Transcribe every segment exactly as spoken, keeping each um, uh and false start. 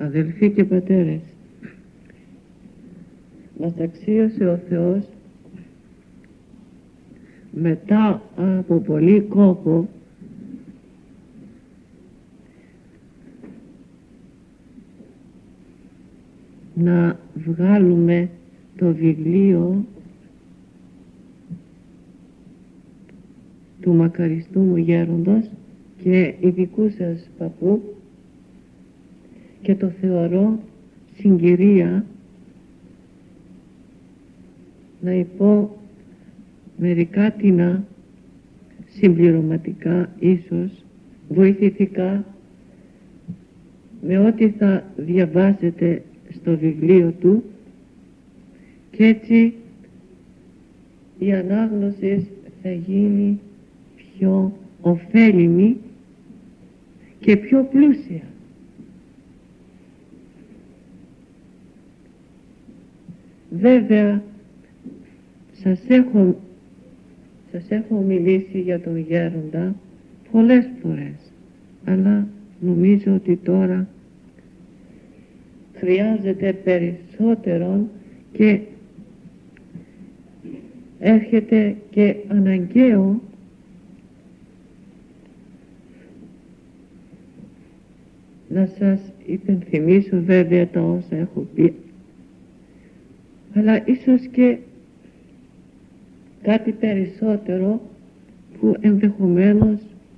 Αδελφοί και πατέρες, μας αξίωσε ο Θεός μετά από πολύ κόπο να βγάλουμε το βιβλίο του μακαριστού μου γέροντος και ειδικού σας παππού, και το θεωρώ συγκυρία να υπώ μερικά τινά συμπληρωματικά, ίσως βοηθητικά, με ό,τι θα διαβάσετε στο βιβλίο του, και έτσι η ανάγνωση θα γίνει πιο ωφέλιμη και πιο πλούσια. Βέβαια σας έχω, σας έχω μιλήσει για τον γέροντα πολλές φορές, αλλά νομίζω ότι τώρα χρειάζεται περισσότερο και έρχεται και αναγκαίο να σας υπενθυμίσω βέβαια τα όσα έχω πει, αλλά ίσως και κάτι περισσότερο που ενδεχομένως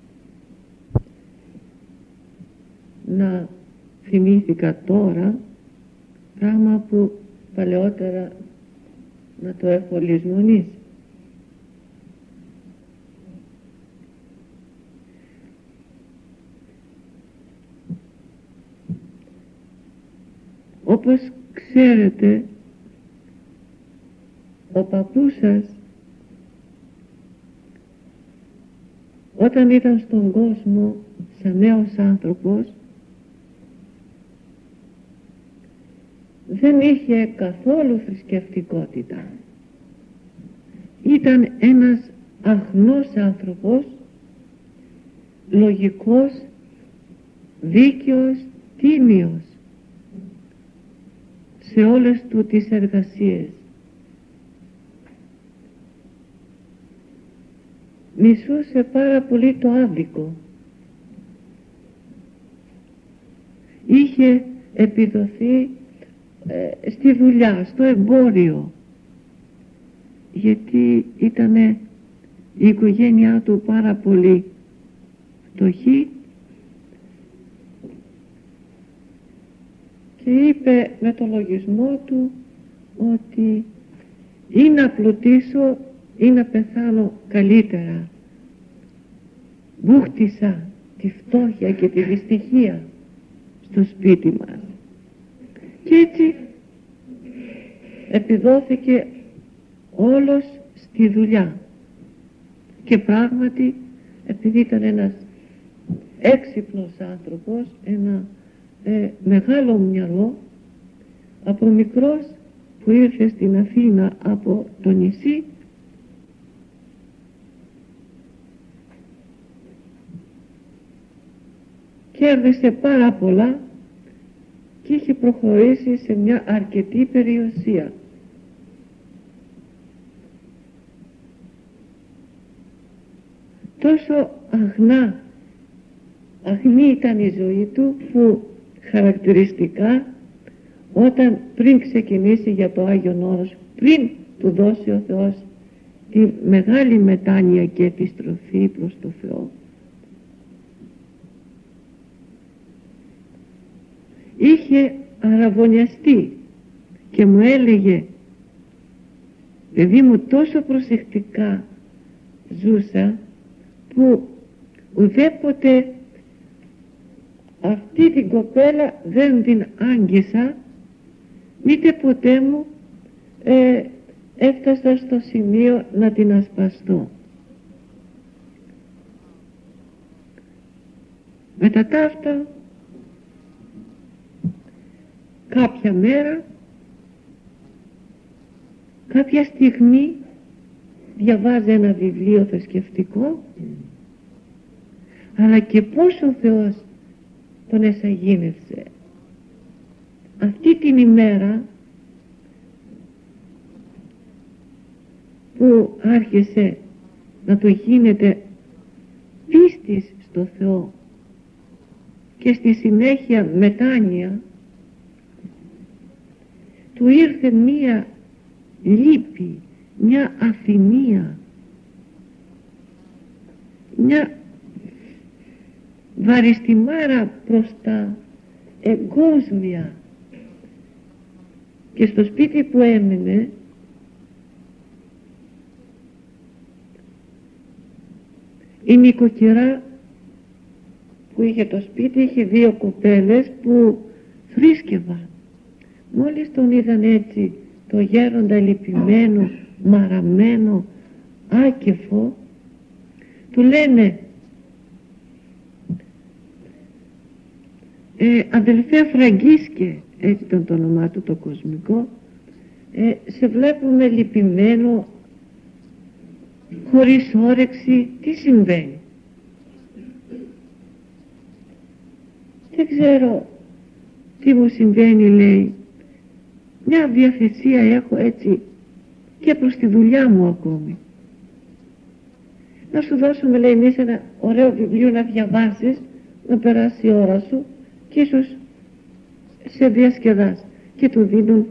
να θυμήθηκα τώρα, πράγμα που παλαιότερα να το έχω λησμονήσει. Όπως ξέρετε, ο παππούς σας όταν ήταν στον κόσμο σαν νέος άνθρωπος δεν είχε καθόλου θρησκευτικότητα. Ήταν ένας αγνός άνθρωπος, λογικός, δίκαιος, τίμιος σε όλες του τις εργασίες. Μισούσε πάρα πολύ το άδικο. Είχε επιδοθεί ε, στη δουλειά, στο εμπόριο, γιατί ήταν η οικογένειά του πάρα πολύ φτωχή, και είπε με το λογισμό του ότι ή να πλουτίσω ή να πεθάνω καλύτερα. Μπούχτισα τη φτώχεια και τη δυστυχία στο σπίτι μας, και έτσι επιδόθηκε όλος στη δουλειά. Και πράγματι, επειδή ήταν ένας έξυπνος άνθρωπος, ένα ε, μεγάλο μυαλό, από μικρός που ήρθε στην Αθήνα από το νησί, κέρδισε πάρα πολλά και είχε προχωρήσει σε μια αρκετή περιουσία. Τόσο αγνά, αγνή ήταν η ζωή του, που χαρακτηριστικά όταν πριν ξεκινήσει για το Άγιον Όρος, πριν του δώσει ο Θεός τη μεγάλη μετάνοια και επιστροφή προς το Θεό, είχε αραβωνιαστεί και μου έλεγε, παιδί μου, τόσο προσεκτικά ζούσα που ουδέποτε αυτή την κοπέλα δεν την άγγισα, μήτε ποτέ μου ε, έφτασα στο σημείο να την ασπαστώ. Μετά τα αυτά, κάποια μέρα, κάποια στιγμή διαβάζει ένα βιβλίο θρησκευτικό, αλλά και πώς ο Θεός τον εσαγίνευσε. αυτή την ημέρα που άρχισε να το γίνεται πίστης στο Θεό και στη συνέχεια μετάνοια, του ήρθε μία λύπη, μια αφηνία, μια βαριστημάρα προς τα εγκόσμια. Και στο σπίτι που έμεινε η νοικοκυρά που είχε το σπίτι είχε δύο κοπέλες που θρήσκευαν. Μόλις τον είδαν έτσι το γέροντα λυπημένο, μαραμένο, άκεφο, του λένε ε, αδελφέ Φραγκίσκε, έτσι ήταν το όνομά του το κοσμικό, ε, σε βλέπουμε λυπημένο, χωρίς όρεξη, τι συμβαίνει? Δεν ξέρω τι μου συμβαίνει, λέει, μια διαθεσία έχω έτσι και προς τη δουλειά μου ακόμη. Να σου δώσουμε, λέει, εμείς ένα ωραίο βιβλίο να διαβάσεις, να περάσει η ώρα σου και ίσως σε διασκεδάσει. Και του δίνουν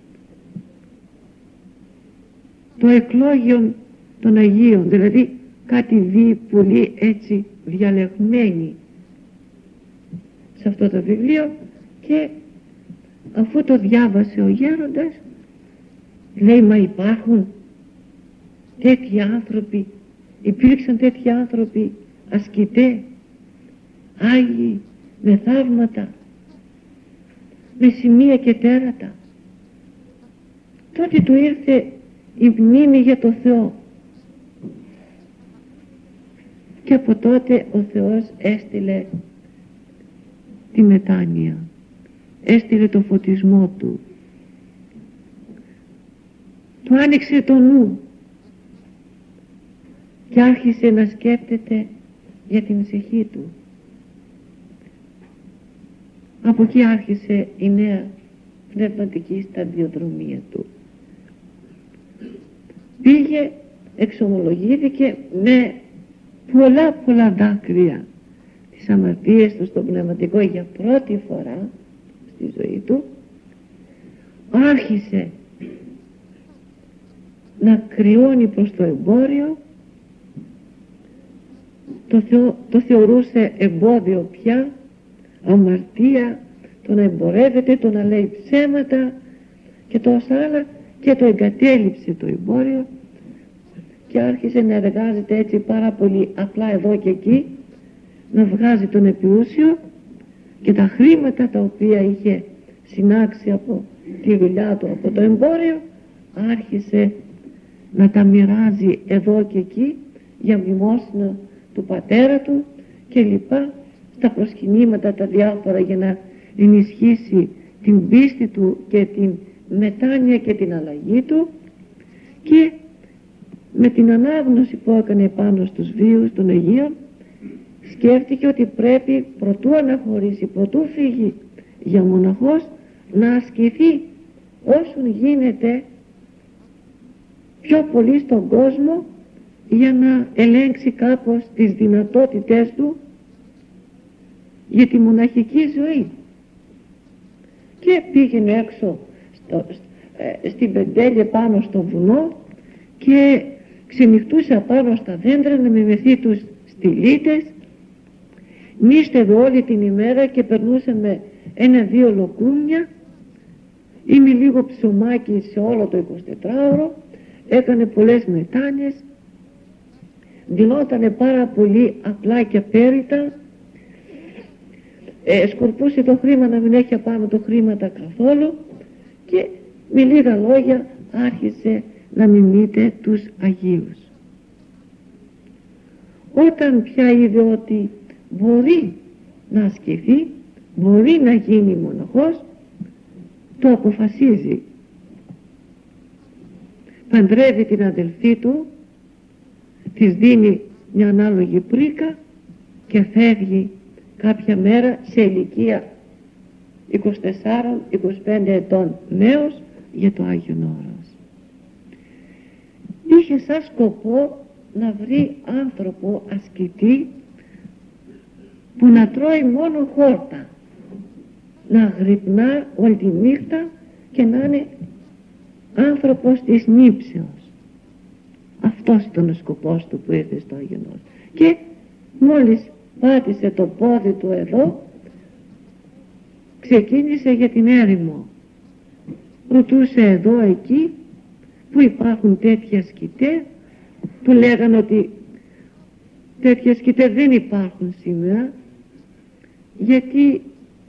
το εκλόγιον των Αγίων, δηλαδή κάτι δει πολύ έτσι διαλεγμένη σε αυτό το βιβλίο. Και αφού το διάβασε ο γέροντας, λέει, μα υπάρχουν τέτοιοι άνθρωποι, υπήρξαν τέτοιοι άνθρωποι ασκητέ, άγιοι, με θαύματα, με σημεία και τέρατα? Τότε του ήρθε η μνήμη για το Θεό και από τότε ο Θεός έστειλε τη μετάνοια, έστειλε το φωτισμό του, του άνοιξε το νου και άρχισε να σκέφτεται για την ψυχή του. Από εκεί άρχισε η νέα πνευματική σταδιοδρομία του. Πήγε, εξομολογήθηκε με πολλά πολλά δάκρυα τις αμαρτίες του στο πνευματικό για πρώτη φορά στη ζωή του. Άρχισε να κρυώνει προς το εμπόριο, το, θεω, το θεωρούσε εμπόδιο πια, αμαρτία, το να εμπορεύεται, το να λέει ψέματα και τόσα άλλα, και το εγκατέλειψε το εμπόριο και άρχισε να εργάζεται έτσι πάρα πολύ απλά εδώ και εκεί, να βγάζει τον επιούσιο και τα χρήματα τα οποία είχε συνάξει από τη δουλειά του, από το εμπόριο, άρχισε να τα μοιράζει εδώ και εκεί για μνημόσυνο του πατέρα του και λοιπά, στα προσκυνήματα τα διάφορα, για να ενισχύσει την πίστη του και την μετάνοια και την αλλαγή του. Και με την ανάγνωση που έκανε πάνω στους βίους των Αγίων, σκέφτηκε ότι πρέπει προτού αναχωρήσει, προτού φύγει για μοναχός, να ασκηθεί όσον γίνεται πιο πολύ στον κόσμο, για να ελέγξει κάπως τις δυνατότητες του για τη μοναχική ζωή. Και πήγαινε έξω στο, ε, στην Πεντέλεια πάνω στο βουνό και ξενυχτούσε απάνω στα δέντρα να μιμηθεί τους στυλίτες. Νίστευε όλη την ημέρα και περνούσε με ένα-δύο λοκούμια ή με λίγο ψωμάκι σε όλο το εικοσιτετράωρο. Έκανε πολλές μετάνοιες, ντυνότανε πάρα πολύ απλά και απέριτα, ε, σκορπούσε το χρήμα να μην έχει απάνω το χρήματα καθόλου και με λίγα λόγια άρχισε να μιμείται τους Αγίους. Όταν πια είδε ότι μπορεί να ασκηθεί, μπορεί να γίνει μοναχός, το αποφασίζει. Παντρεύει την αδελφή του, της δίνει μια ανάλογη πρίκα και φεύγει κάποια μέρα σε ηλικία είκοσι τέσσερα είκοσι πέντε ετών νέος για το Άγιον Όρος. Είχε σαν σκοπό να βρει άνθρωπο ασκητή που να τρώει μόνο χόρτα, να γρυπνά όλη τη νύχτα και να είναι άνθρωπος της νύψεως. Αυτός ήταν ο σκοπός του που ήρθε στο Άγιον Όρος. Και μόλις πάτησε το πόδι του εδώ, ξεκίνησε για την έρημο. Ρωτούσε εδώ εκεί που υπάρχουν τέτοια ασκητές. Του λέγανε ότι τέτοια ασκητές δεν υπάρχουν σήμερα, γιατί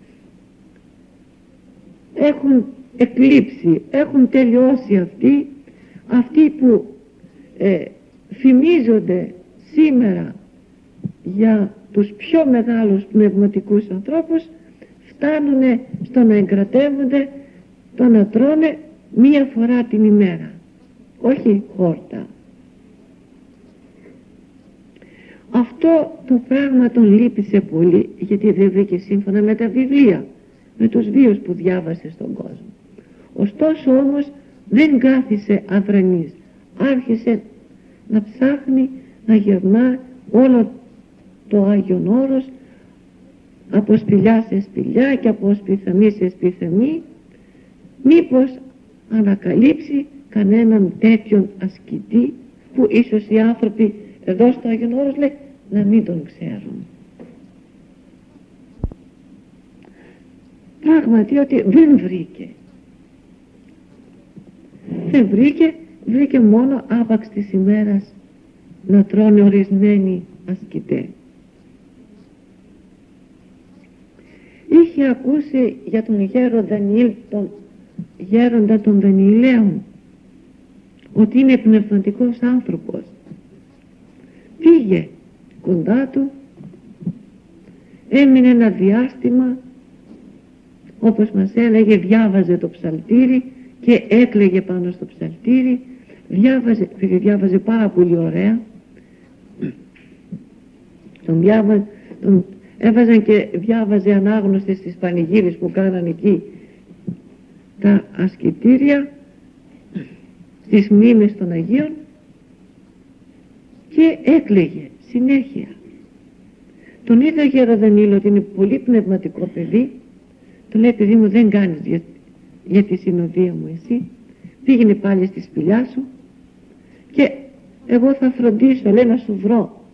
έχουν εκλείψει, έχουν τελειώσει αυτοί, αυτοί που ε, φημίζονται σήμερα για τους πιο μεγάλους πνευματικούς ανθρώπους, φτάνουν στο να εγκρατεύονται, το να τρώνε μία φορά την ημέρα, όχι χόρτα. Αυτό το πράγμα τον λύπησε πολύ, γιατί δεν βρήκε σύμφωνα με τα βιβλία, με τους βίους που διάβασε στον κόσμο. Ωστόσο όμως δεν κάθισε αδρανής, άρχισε να ψάχνει, να γυρνά όλο το Άγιον Όρος, από σπηλιά σε σπηλιά και από σπιθαμή σε σπιθαμή, μήπως ανακαλύψει κανέναν τέτοιον ασκητή που ίσως οι άνθρωποι εδώ στο Άγιον Όρος, λέει, να μην τον ξέρουν. Πράγματι ότι δεν βρήκε. Δεν βρήκε, βρήκε μόνο άπαξ της ημέρας να τρώνε ορισμένοι ασκητές. Είχε ακούσει για τον γέρο Δανιήλ, τον γέροντα των Δανιηλαίων, ότι είναι πνευματικός άνθρωπος. Πήγε κοντά του, έμεινε ένα διάστημα, όπως μας έλεγε, διάβαζε το ψαλτήρι και έκλαιγε πάνω στο ψαλτήρι, διάβαζε, διάβαζε πάρα πολύ ωραία, τον, διάβαζε, τον έβαζαν και διάβαζε ανάγνωστες στις πανηγύρες που κάνανε εκεί τα ασκητήρια, στις μνήμες των Αγίων, και έκλαιγε συνέχεια. Τον είδε ο γέρο Δανιήλ ότι είναι πολύ πνευματικό παιδί. Του λέει, παιδί μου, δεν κάνεις για, για τη συνοδεία μου εσύ, πήγαινε πάλι στη σπηλιά σου και εγώ θα φροντίσω, λέει, να σου βρω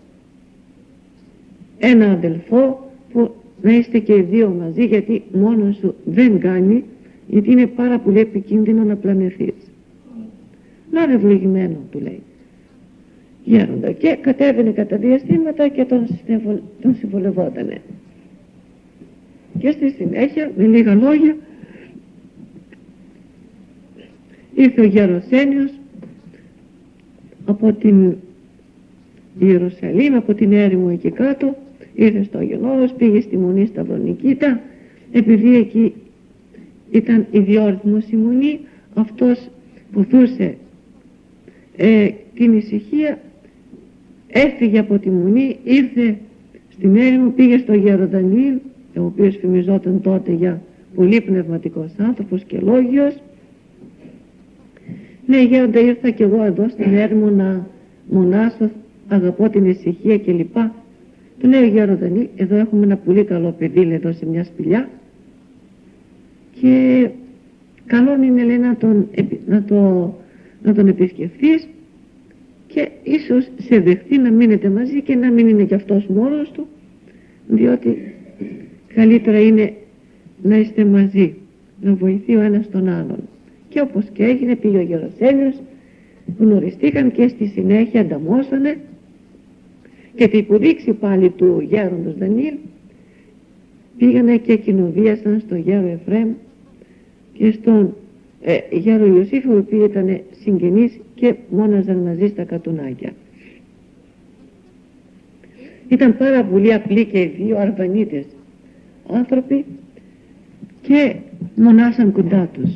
ένα αδελφό που να είστε και οι δύο μαζί, γιατί μόνος σου δεν κάνει, γιατί είναι πάρα πολύ επικίνδυνο να πλανεθείς. Να είναι ευλογημένο, του λέει, γέροντα. Και κατέβαινε κατά διαστήματα και τον, τον συμβολευότανε. Και στη συνέχεια, με λίγα λόγια, ήρθε ο Γεροσένιος από την Ιερουσαλήμ, από την έρημο εκεί κάτω, ήρθε στο Άγιον Όρος, πήγε στη Μονή Σταυρονικήτα, επειδή εκεί ήταν ιδιόρυθμος η Μονή, αυτός που δούσε ε, την ησυχία έφυγε από τη Μονή, ήρθε στην έρημο, πήγε στο γέρο Δανιήλ, ο οποίος φημιζόταν τότε για πολύ πνευματικός άνθρωπος και λόγιος. Ναι, γέροντα, ήρθα κι εγώ εδώ στην έρημο να μονάσω, αγαπώ την ησυχία κλπ. Του λέει ο γέρο Δανιήλ, εδώ έχουμε ένα πολύ καλό παιδί, λέει, εδώ σε μια σπηλιά, και καλό είναι, λέει, να τον, να το, να τον επισκεφθείς και ίσως σε δεχτεί να μείνετε μαζί και να μην είναι κι αυτός μόνος του, διότι καλύτερα είναι να είστε μαζί, να βοηθεί ο ένας τον άλλον. Και όπως και έγινε, πήγε ο Γεροσένιος, γνωριστήκαν και στη συνέχεια ανταμώσανε, και την υποδείξη πάλι του γέροντος Δανιήλ πήγανε και κοινοβίασαν στο γέρο Εφραίμ και στον ε, γέρο Ιωσήφ, οι οποίοι ήταν συγγενείς και μόναζαν μαζί στα κατουνάκια. Ήταν πάρα πολύ απλοί και οι δύο αρβανίτες άνθρωποι και μονάσαν κοντά τους.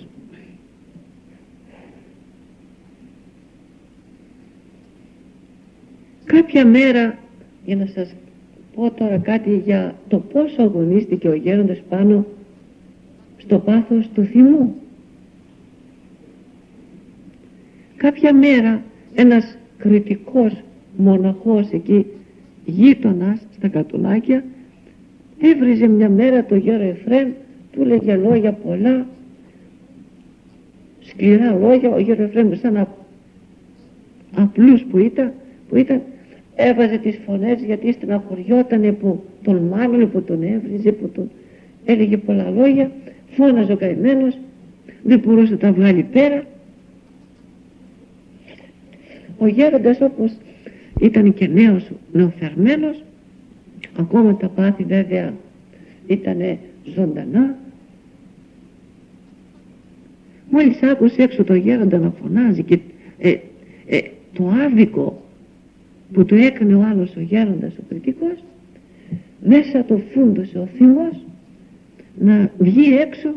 Κάποια μέρα, για να σας πω τώρα κάτι για το πόσο αγωνίστηκε ο γέροντας πάνω στο πάθος του θυμού. Κάποια μέρα ένας κριτικός μοναχός εκεί, γείτονας στα Κατουνάκια, έβριζε μια μέρα το γέρο Εφραίμ, του λέγε λόγια πολλά, σκληρά λόγια. Ο γέρο Εφραίμ σαν α, απλούς που ήταν, που ήταν έβαζε τις φωνές γιατί στεναχωριότανε που τον μάγνε, που τον έβριζε, που τον έλεγε πολλά λόγια, φώναζε ο καημένος, δεν μπορούσε να τα βγάλει πέρα. Ο γέροντας, όπως ήταν και νέος, νεοφερμένος, ακόμα τα πάθη βέβαια ήταν ζωντανά, μόλις άκουσε έξω το γέροντα να φωνάζει και ε, ε, το άδικο που του έκανε ο άλλος ο γέροντας ο κριτικός, μέσα το φούντωσε ο θυμός να βγει έξω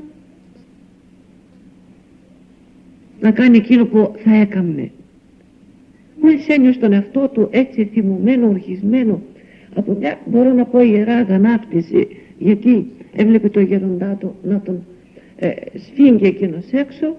να κάνει εκείνο που θα έκαμνε. Μόλις ένιωσε τον εαυτό του έτσι θυμωμένο, οργισμένο, από μια, μπορώ να πω, ιερά αγανάκτηση, γιατί έβλεπε το γέροντά του να τον ε, σφίγγει εκείνος έξω,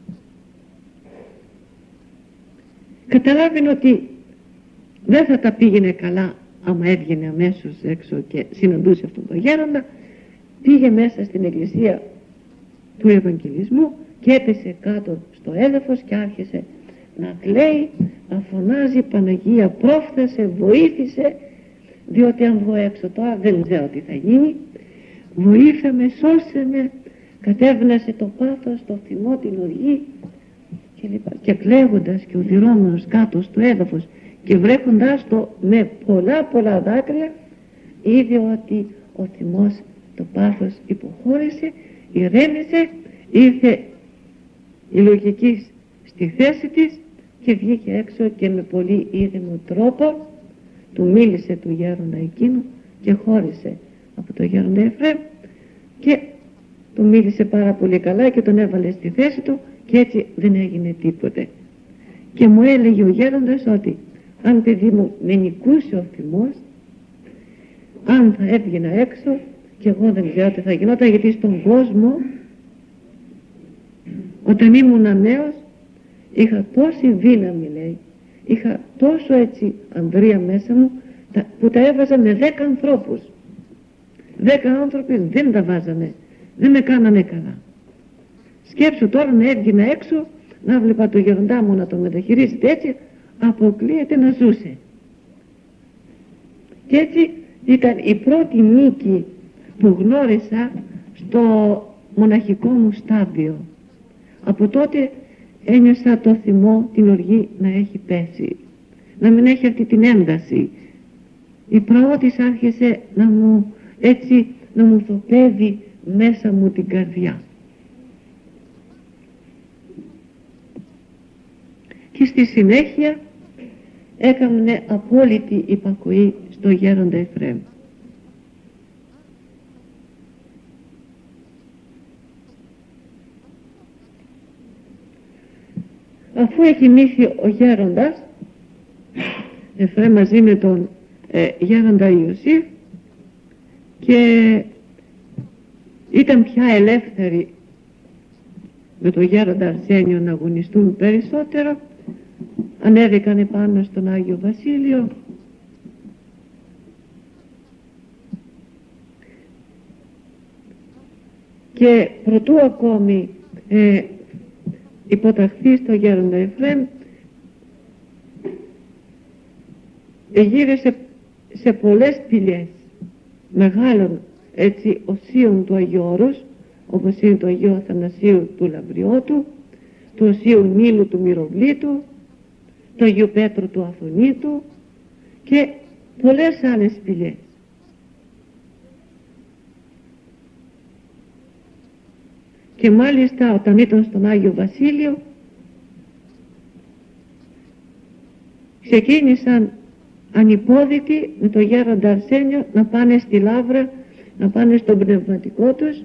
καταλάβαινε ότι δεν θα τα πήγαινε καλά άμα έβγαινε αμέσως έξω και συναντούσε αυτόν τον γέροντα. Πήγε μέσα στην εκκλησία του Ευαγγελισμού και έπεσε κάτω στο έδαφος και άρχισε να κλαίει, να φωνάζει Παναγία πρόφθασε, βοήθησε, διότι αν βγω έξω τώρα δεν ξέρω τι θα γίνει, βοήθα με, σώσε με, κατέβνασε το πάθος, το θυμό, την οργή και, και κλαίγοντας και οδυρώμενος κάτω στο έδαφος και βρέχοντας το με πολλά πολλά δάκρυα, είδε ότι ο θυμός, το πάθος υποχώρησε, ηρέμησε, ήρθε η λογική στη θέση της και βγήκε έξω και με πολύ ήρεμο τρόπο του μίλησε του γέροντα εκείνου και χώρισε από το γέροντα Εφραίμ και του μίλησε πάρα πολύ καλά και τον έβαλε στη θέση του και έτσι δεν έγινε τίποτε. Και μου έλεγε ο γέροντας ότι αν, παιδί μου, με νικούσε ο θυμός, αν θα έβγαινα έξω, και εγώ δεν ξέρω τι θα γινόταν, γιατί στον κόσμο όταν ήμουν νέος είχα τόση δύναμη, λέει, είχα τόσο έτσι ανδρεία μέσα μου που τα έβαζα με δέκα ανθρώπους. Δέκα άνθρωποι δεν τα βάζανε, δεν με κάνανε καλά. Σκέψου τώρα να έβγαινα έξω, να βλέπα το γεροντά μου να το μεταχειρίζεται έτσι, αποκλείεται να ζούσε. Και έτσι ήταν η πρώτη νίκη που γνώρισα στο μοναχικό μου στάδιο. Από τότε ένιωσα το θυμό, την οργή να έχει πέσει, να μην έχει αυτή την ένταση. Η πραότης άρχισε να μου έτσι να μου θοπεύει μέσα μου την καρδιά. Και στη συνέχεια έκαμνε απόλυτη υπακοή στο γέροντα Εφραίμ. Αφού εκοιμήθη ο γέροντας Εφραίμ μαζί με τον ε, γέροντα Ιωσήφ και ήταν πια ελεύθεροι με τον γέροντα Αρσένιο να αγωνιστούν περισσότερο, ανέβηκαν επάνω στον Άγιο Βασίλειο και προτού ακόμη ε, υποταχθεί στο γέροντα Εφραίμ, εγύρισε σε πολλές πηλιές μεγάλων έτσι οσίων του Αγίου Όρους, όπως είναι το Αγίου Αθανασίου του Λαμπριώτου, του Οσίου Νείλου του Μυροβλήτου, το Αγίου Πέτρου του Αθωνίτου και πολλές άλλες πηλιές. Και μάλιστα όταν ήταν στον Άγιο Βασίλειο ξεκίνησαν ανυπόδητοι με το γέροντα Αρσένιο να πάνε στη Λαύρα, να πάνε στον πνευματικό τους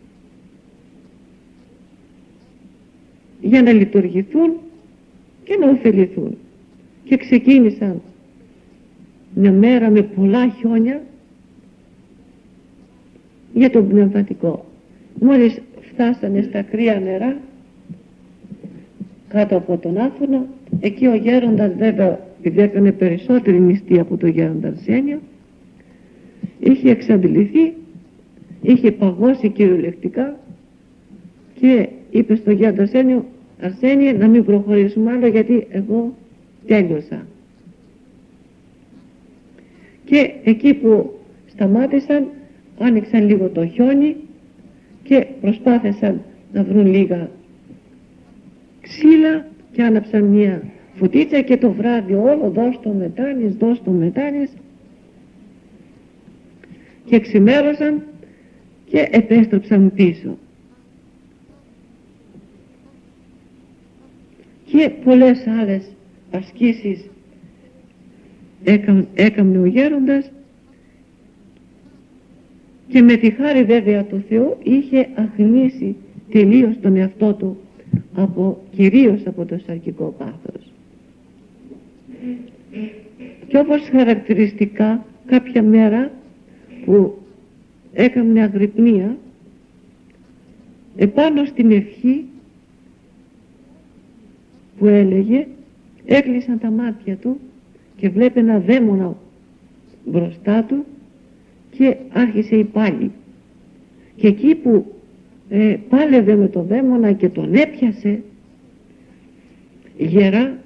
για να λειτουργηθούν και να ωφεληθούν. Και ξεκίνησαν μια μέρα με πολλά χιόνια για τον πνευματικό. Μόλις φτάσανε στα κρύα νερά κάτω από τον Άφωνο. Εκεί ο γέροντας, βέβαια, επειδή έκανε περισσότερη νηστεία από τον γέροντα Αρσένιο, είχε εξαντληθεί, είχε παγώσει κυριολεκτικά και είπε στον γέροντα Αρσένιο: Αρσένιε, να μην προχωρήσουμε άλλο, γιατί εγώ τέλειωσα. Και εκεί που σταμάτησαν, άνοιξαν λίγο το χιόνι και προσπάθησαν να βρουν λίγα ξύλα και άναψαν μια φωτίτσα, και το βράδυ όλο δώσ' το μετάνης, δώσ' το μετάνης, και ξημέρωσαν και επέστρεψαν πίσω. Και πολλές άλλες ασκήσεις έκανε ο γέροντας, και με τη χάρη βέβαια του Θεού είχε αχνήσει τελείως τον εαυτό του, από, κυρίως από το σαρκικό πάθος. Και όπως χαρακτηριστικά κάποια μέρα που έκανε αγρυπνία, επάνω στην ευχή που έλεγε, έκλεισαν τα μάτια του και βλέπει ένα δαίμονα μπροστά του και άρχισε η πάλη. Και εκεί που ε, πάλευε με το δαίμονα και τον έπιασε γερά,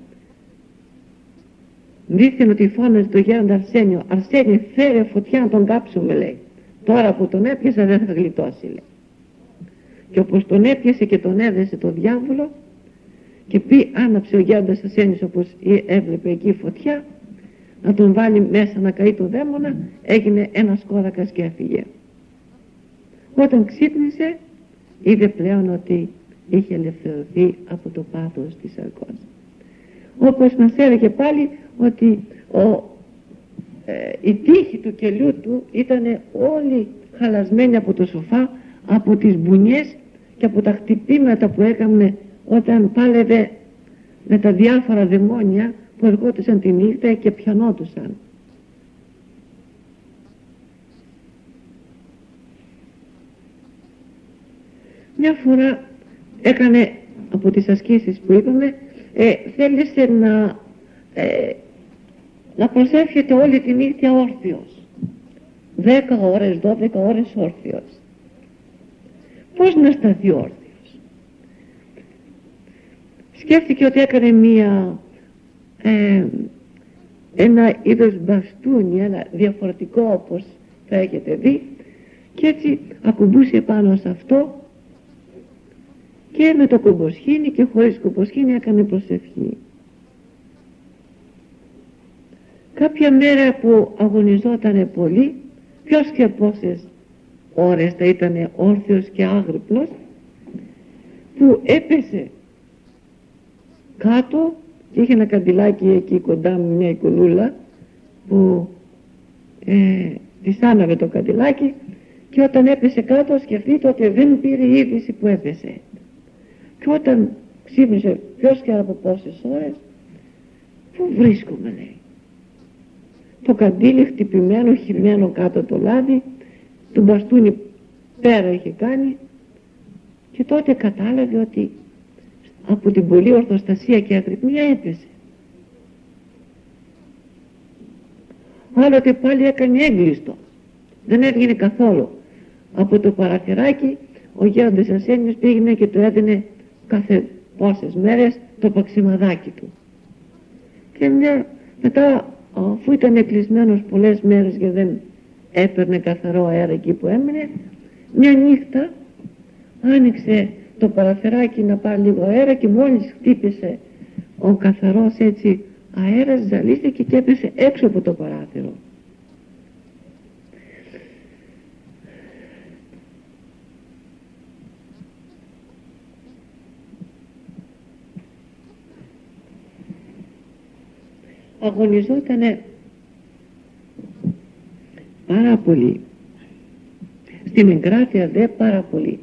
δείχνει ότι φώναζε το γέροντα Αρσένιο: Αρσένιο, φέρε φωτιά να τον κάψουμε, λέει. Τώρα που τον έπιασα δεν θα γλιτώσει, λέει. Και όπως τον έπιασε και τον έδεσε το διάβολο, και πει, άναψε ο γέροντας Αρσένιος, όπως έβλεπε εκεί φωτιά, να τον βάλει μέσα να καεί το δαίμονα, έγινε ένας κόρακας και έφυγε. Όταν ξύπνησε, είδε πλέον ότι είχε ελευθερωθεί από το πάθος της σαρκός. Όπως μας έλεγε πάλι ότι ο, ε, η τύχη του κελιού του ήταν όλη χαλασμένη από το σοφά, από τις μπουνιές και από τα χτυπήματα που έκαμε όταν πάλευε με τα διάφορα δαιμόνια που ερχόντουσαν τη νύχτα και πιανόντουσαν. Μια φορά έκανε από τις ασκήσεις που είπαμε, ε, θέλησε να, ε, να προσεύχεται όλη τη νύχτα όρθιος, δέκα ώρες, δώδεκα ώρες όρθιος. Πώς να σταθεί όρθιος? Σκέφτηκε ότι έκανε μία ε, ένα είδος μπαστούνι, ένα διαφορετικό όπως θα έχετε δει, και έτσι ακουμπούσε πάνω σε αυτό, και με το κουμποσχήνι και χωρίς κουμποσχήνι έκανε προσευχή. Κάποια μέρα που αγωνιζότανε πολύ, ποιος και πόσες ώρες θα ήταν όρθιος και άγρυπνος, που έπεσε κάτω και είχε ένα καντιλάκι εκεί κοντά μου, μια εικονούλα που ε, της άναβε το καντιλάκι, και όταν έπεσε κάτω σκεφτείτε ότι δεν πήρε η είδηση που έπεσε. Και όταν ξύπνησε ποιος και από πόσες ώρες, πού βρίσκομαι, λέει. Το καντήλι χτυπημένο, χυμένο κάτω το λάδι, το μπαστούνι πέρα είχε κάνει, και τότε κατάλαβε ότι από την πολλή ορθοστασία και αγρυπνία έπεσε. Άλλοτε πάλι έκανε έγκλειστο, δεν έβγαινε καθόλου. Από το παραθυράκι ο γέροντας Αρσένιος πήγαινε και του έδινε κάθε πόσες μέρες το παξιμαδάκι του. Και μια, μετά, αφού ήταν κλεισμένος πολλές μέρες και δεν έπαιρνε καθαρό αέρα εκεί που έμεινε, μια νύχτα άνοιξε το παραθυράκι να πάρει λίγο αέρα, και μόλις χτύπησε ο καθαρός έτσι αέρας, ζαλίστηκε και έπεσε έξω από το παράθυρο. Αγωνιζότανε πάρα πολύ, στην εγκράτεια δε πάρα πολύ.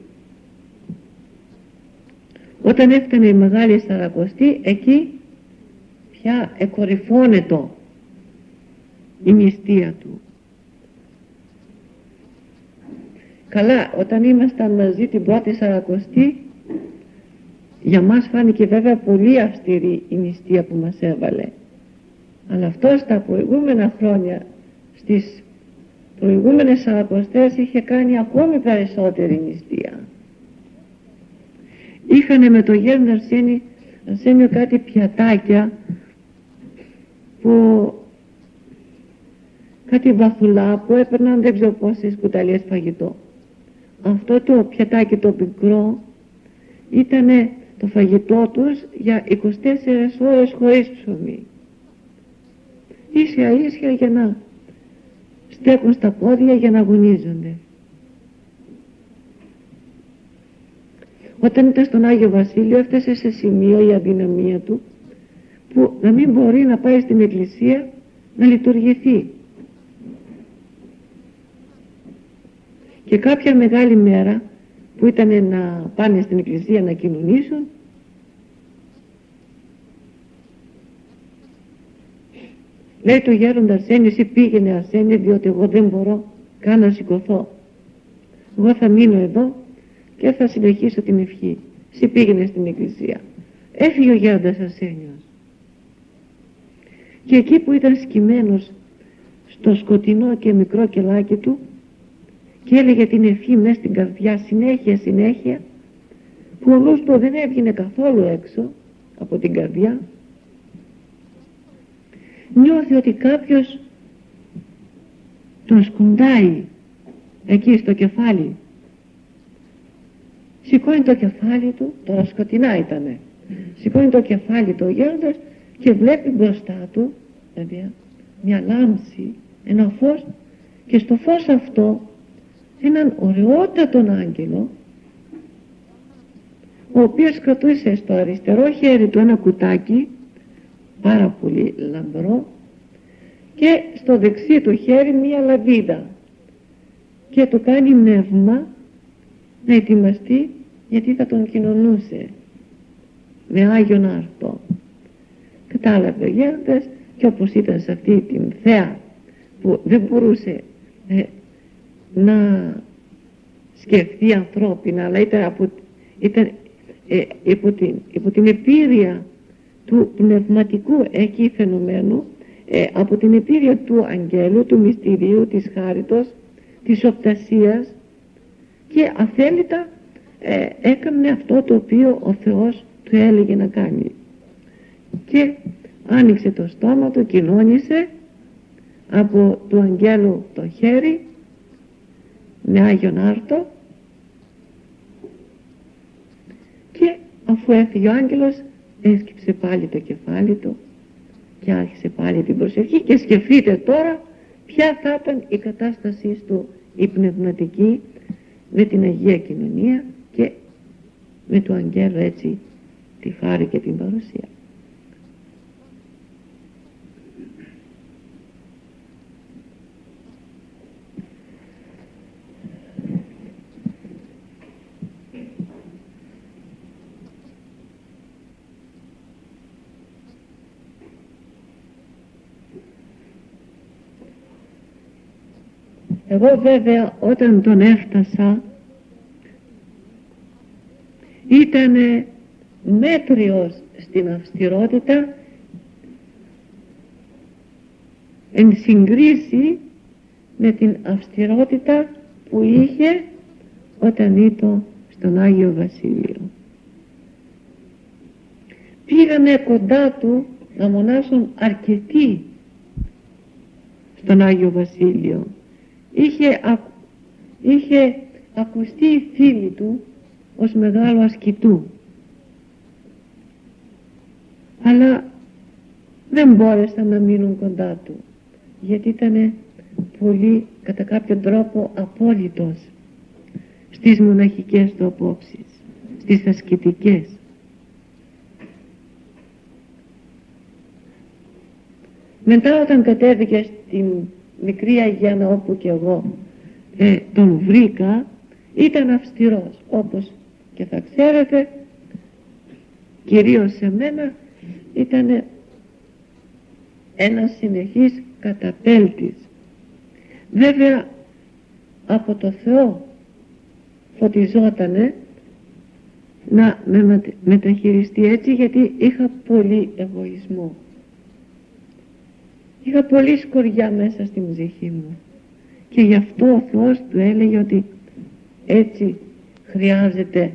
Όταν έφτανε η Μεγάλη Σαρακοστή, εκεί πια εκορυφώνετο η νηστεία του. Καλά, όταν ήμασταν μαζί την πρώτη Σαρακοστή, για μας φάνηκε βέβαια πολύ αυστηρή η νηστεία που μας έβαλε, αλλά αυτό στα προηγούμενα χρόνια, στις προηγούμενες Σαρακοστές, είχε κάνει ακόμη περισσότερη νηστεία. Είχανε με το γέροντα Αρσένη, Αρσένιο κάτι πιατάκια που, κάτι βαθουλά που έπαιρναν δεν ξέρω πόσες κουταλιές φαγητό. Αυτό το πιατάκι το μικρό ήτανε το φαγητό τους για είκοσι τέσσερις ώρες χωρίς ψωμί. Ίσια ίσια για να στέκουν στα πόδια, για να αγωνίζονται. Όταν ήταν στον Άγιο Βασίλειο, έφτασε σε σημείο η αδυναμία του που να μην μπορεί να πάει στην εκκλησία να λειτουργηθεί. Και κάποια μεγάλη μέρα που ήταν να πάνε στην εκκλησία να κοινωνήσουν, λέει του γέροντα Αρσένη, εσύ πήγαινε Αρσένη, διότι εγώ δεν μπορώ καν να σηκωθώ. Εγώ θα μείνω εδώ και θα συνεχίσω την ευχή. Εσύ πήγαινε στην εκκλησία. Έφυγε ο γέροντας Αρσένιος. Και εκεί που ήταν σκυμμένος στο σκοτεινό και μικρό κελάκι του και έλεγε την ευχή μέσα στην καρδιά συνέχεια συνέχεια, που ο νους του δεν έβγαινε καθόλου έξω από την καρδιά, νιώθει ότι κάποιος τον σκουντάει εκεί στο κεφάλι. Σηκώνει το κεφάλι του, τώρα σκοτεινά ήτανε, σηκώνει το κεφάλι του ο γέροντας και βλέπει μπροστά του δηλαδή, μια λάμψη, ένα φως, και στο φως αυτό έναν ωραιότατον άγγελο, ο οποίος κρατούσε στο αριστερό χέρι του ένα κουτάκι πάρα πολύ λαμπρό και στο δεξί του χέρι μία λαβίδα, και του κάνει νεύμα να ετοιμαστεί, γιατί θα τον κοινωνούσε με Άγιον Άρτο. Κατάλαβε ο γέροντας, και όπως ήταν σε αυτή την θέα που δεν μπορούσε ε, να σκεφτεί ανθρώπινα, αλλά ήταν, από, ήταν ε, υπό, την, υπό την επίρρεια του πνευματικού εκεί φαινομένου, ε, από την επίρρεια του αγγέλου, του μυστηρίου, της χάριτος, της οπτασίας, και αθέλητα ε, έκανε αυτό το οποίο ο Θεός του έλεγε να κάνει, και άνοιξε το στόμα του, κοινώνησε από του αγγέλου το χέρι με Άγιον Άρτο, και αφού έφυγε ο άγγελος έσκυψε πάλι το κεφάλι του και άρχισε πάλι την προσευχή. Και σκεφτείτε τώρα ποια θα ήταν η κατάστασή του η πνευματική με την Αγία Κοινωνία και με του αγγέλου έτσι τη χάρη και την παρουσία. Εγώ βέβαια όταν τον έφτασα ήτανε μέτριος στην αυστηρότητα εν συγκρίση με την αυστηρότητα που είχε όταν ήταν στον Άγιο Βασίλειο. Πήγανε κοντά του να μονάσουν αρκετοί στον Άγιο Βασίλειο. Είχε, α, είχε ακουστεί η φίλη του ως μεγάλο ασκητού, αλλά δεν μπόρεσαν να μείνουν κοντά του, γιατί ήταν πολύ κατά κάποιον τρόπο απόλυτος στις μοναχικές του απόψεις, στις ασκητικές. Μετά όταν κατέβηκε στην μικρή Αγιάνα όπου και εγώ ε, τον βρήκα, ήταν αυστηρός, όπως και θα ξέρετε, κυρίως σε μένα ήταν ένας συνεχής καταπέλτης. Βέβαια από το Θεό φωτιζότανε να με μεταχειριστεί έτσι, γιατί είχα πολύ εγωισμό, είχα πολύ σκοριά μέσα στην ψυχή μου, και γι' αυτό ο Θεός του έλεγε ότι έτσι χρειάζεται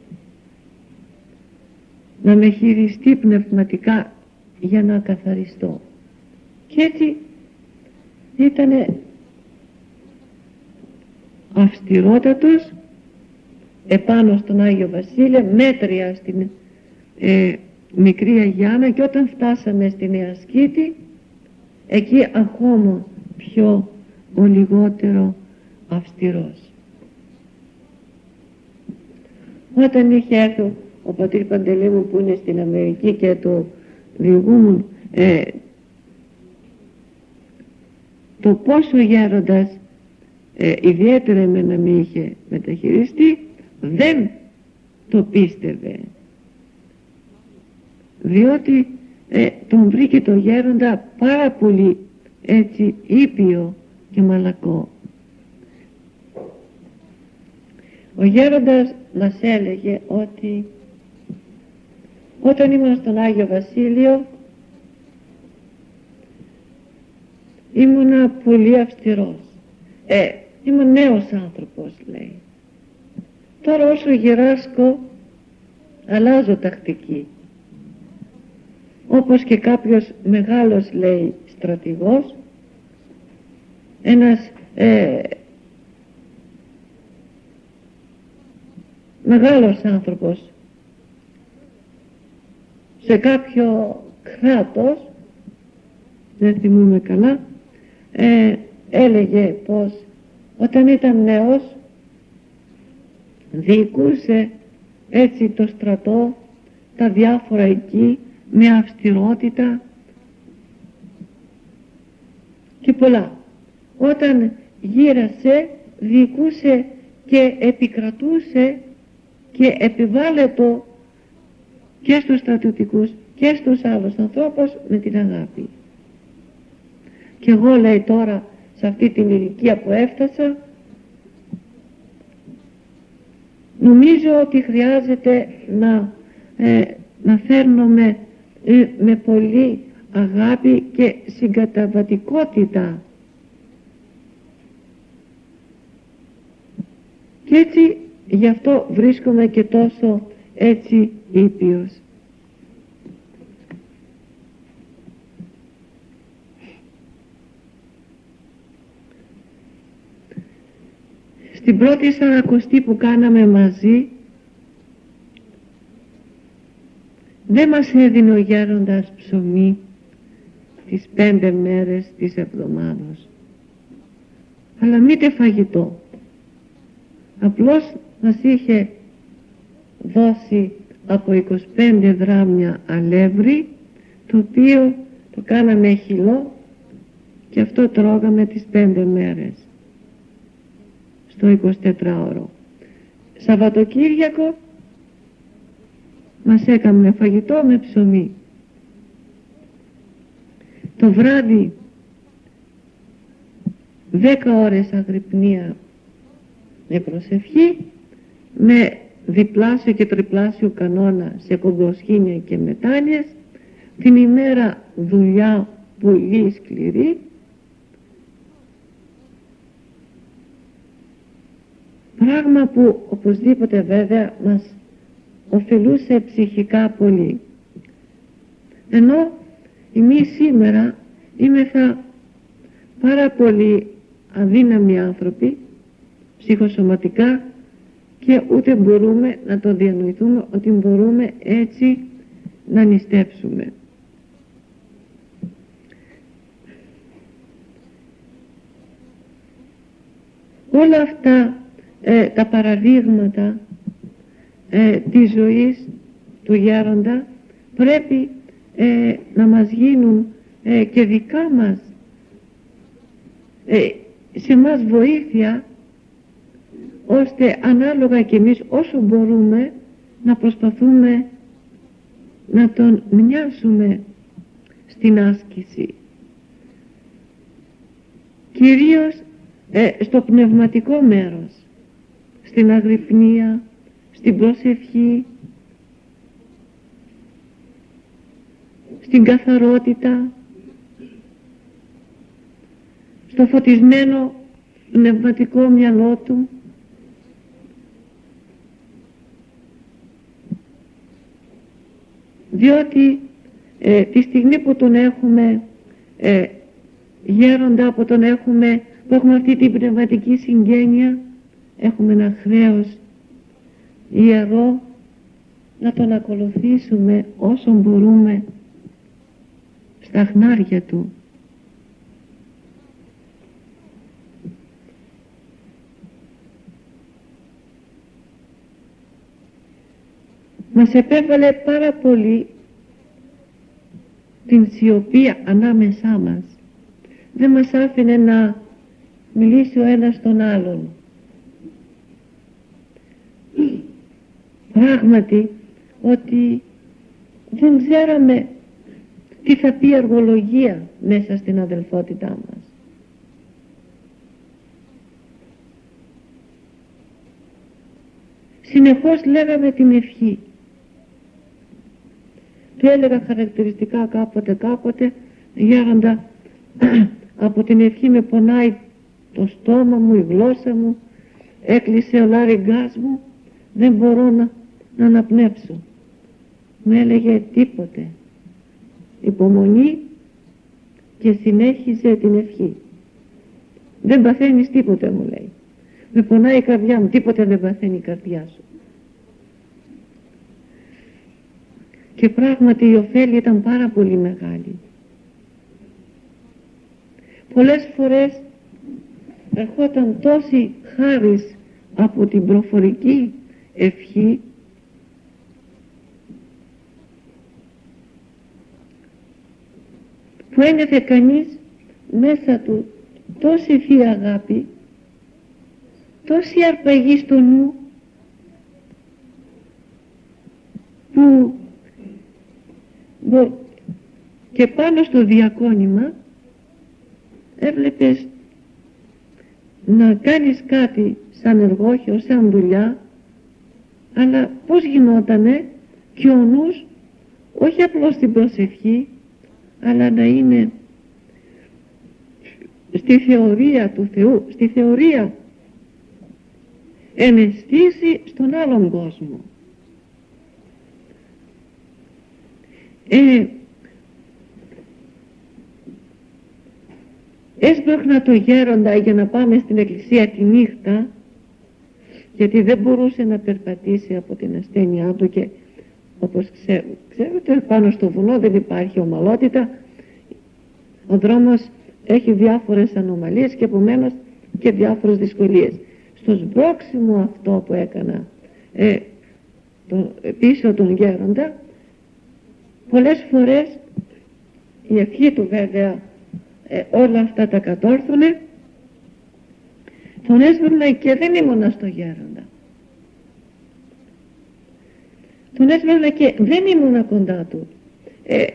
να με χειριστεί πνευματικά για να καθαριστώ. Και έτσι ήτανε αυστηρότατος επάνω στον Άγιο Βασίλειο, μέτρια στην ε, Μικρή Αγιάνα, και όταν φτάσαμε στη Νέα Σκήτη, εκεί ακόμα πιο ο λιγότερο αυστηρός. Όταν είχε έρθει ο πατήρ Παντελήμου, που είναι στην Αμερική, και το διηγούμουν ε, το πόσο γέροντας ε, ιδιαίτερα εμένα με είχε μεταχειριστεί, δεν το πίστευε, διότι ε, τον βρήκε το γέροντα πάρα πολύ έτσι ήπιο και μαλακό. Ο γέροντας μας έλεγε ότι όταν ήμουν στον Άγιο Βασίλειο ήμουνα πολύ αυστηρός. Ε, ήμουν νέος άνθρωπος, λέει. Τώρα όσο γυράσκω αλλάζω τακτική. Όπως και κάποιος μεγάλος, λέει, στρατηγός, ένας ε, μεγάλος άνθρωπος σε κάποιο κράτος, δεν θυμούμαι καλά, ε, έλεγε πως όταν ήταν νέος διοικούσε έτσι το στρατό, τα διάφορα εκεί, με αυστηρότητα και πολλά. Όταν γύρασε διοικούσε και επικρατούσε και επιβάλλετο και στους στρατιωτικούς και στους άλλους ανθρώπους με την αγάπη. Και εγώ, λέει, τώρα σε αυτή την ηλικία που έφτασα, νομίζω ότι χρειάζεται να, ε, να φέρνομαι ε, με πολύ αγάπη και συγκαταβατικότητα. Και έτσι γι' αυτό βρίσκομαι και τόσο έτσι ήπιος. Στην πρώτη σαρακοστή που κάναμε μαζί, δεν μας έδινε ο γέροντας ψωμί τις πέντε μέρες της εβδομάδος, αλλά μήτε φαγητό. Απλώς μας είχε δώσει από είκοσι πέντε δράμια αλεύρι, το οποίο το κάναμε χυλό και αυτό τρώγαμε τις πέντε μέρες στο εικοσιτετράωρο. Σαββατοκύριακο μας έκανε φαγητό με ψωμί. Το βράδυ δέκα ώρες αγρυπνία με προσευχή, με διπλάσιο και τριπλάσιο κανόνα σε κογκοσχήνια και μετάνοιες, την ημέρα δουλειά πολύ σκληρή, πράγμα που οπωσδήποτε βέβαια μας ωφελούσε ψυχικά πολύ. Ενώ εμείς σήμερα είμεθα πάρα πολύ αδύναμοι άνθρωποι ψυχοσωματικά και ούτε μπορούμε να το διανοηθούμε ότι μπορούμε έτσι να νηστεύσουμε. Όλα αυτά ε, τα παραδείγματα ε, της ζωής του γέροντα πρέπει ε, να μας γίνουν ε, και δικά μας, ε, σε μας βοήθεια, ώστε ανάλογα και εμείς όσο μπορούμε να προσπαθούμε να τον μοιάσουμε στην άσκηση, κυρίως ε, στο πνευματικό μέρος. στην αγρυπνία, στην προσευχή, στην καθαρότητα, στο φωτισμένο πνευματικό μυαλό του, διότι ε, τη στιγμή που τον έχουμε ε, γέροντα, που τον έχουμε, που έχουμε αυτή την πνευματική συγγένεια, έχουμε ένα χρέος ιερό να τον ακολουθήσουμε όσο μπορούμε στα χνάρια του. Μας επέβαλε πάρα πολύ την σιωπή ανάμεσά μας. Δεν μας άφηνε να μιλήσει ο ένας τον άλλον. Πράγματι ότι δεν ξέραμε τι θα πει αργολογία μέσα στην αδελφότητά μας. Συνεχώς λέγαμε την ευχή. Του έλεγα χαρακτηριστικά κάποτε κάποτε, γέροντα, από την ευχή με πονάει το στόμα μου, η γλώσσα μου, έκλεισε ο λάριγκάς μου, δεν μπορώ να, να αναπνεύσω. Μου έλεγε τίποτε, υπομονή, και συνέχιζε την ευχή. Δεν παθαίνεις τίποτε, μου λέει. Με πονάει η καρδιά μου, τίποτε δεν παθαίνει η καρδιά σου. Και πράγματι η ωφέλη ήταν πάρα πολύ μεγάλη. Πολλές φορές ερχόταν τόση χάρις από την προφορική ευχή, που ένιωθε κανείς μέσα του τόση θεία αγάπη, τόση αρπαγή στο νου, που και πάνω στο διακόνημα έβλεπες να κάνεις κάτι σαν εργόχιο, σαν δουλειά, αλλά πώς γινότανε, και ο νους όχι απλώς στην προσευχή, αλλά να είναι στη θεωρία του Θεού, στη θεωρία εναισθήσει στον άλλον κόσμο. Ε, έσπρωχνα το γέροντα για να πάμε στην εκκλησία τη νύχτα, γιατί δεν μπορούσε να περπατήσει από την ασθένειά του, και όπως ξέρετε, ξέρετε πάνω στο βουνό δεν υπάρχει ομαλότητα, ο δρόμος έχει διάφορες ανομαλίες και επομένως και διάφορες δυσκολίες. Στο σμπρώξιμο αυτό που έκανα ε, το, πίσω τον γέροντα, πολλές φορές η ευχή του βέβαια ε, όλα αυτά τα κατόρθωνε, τον έσβερνα και δεν ήμουνα στο γέροντα. Τον έσβερνα και δεν ήμουνα κοντά του. Ε,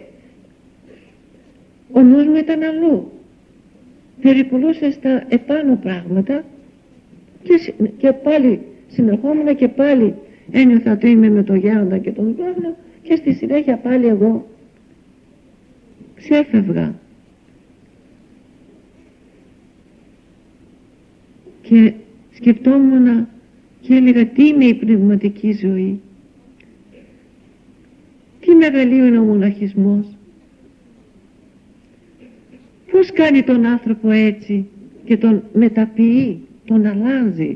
ο νους μου ήταν αλλού. Περιπολούσα στα επάνω πράγματα και, και πάλι συνεχόμουν και πάλι ένιωθα ότι είμαι με το γέροντα και τον σβέρνα, και στη συνέχεια πάλι εγώ ξέφευγα. Και σκεφτόμουν και έλεγα, τι είναι η πνευματική ζωή, τι μεγαλείο είναι ο μοναχισμός, πώς κάνει τον άνθρωπο έτσι και τον μεταποιεί, τον αλλάζει.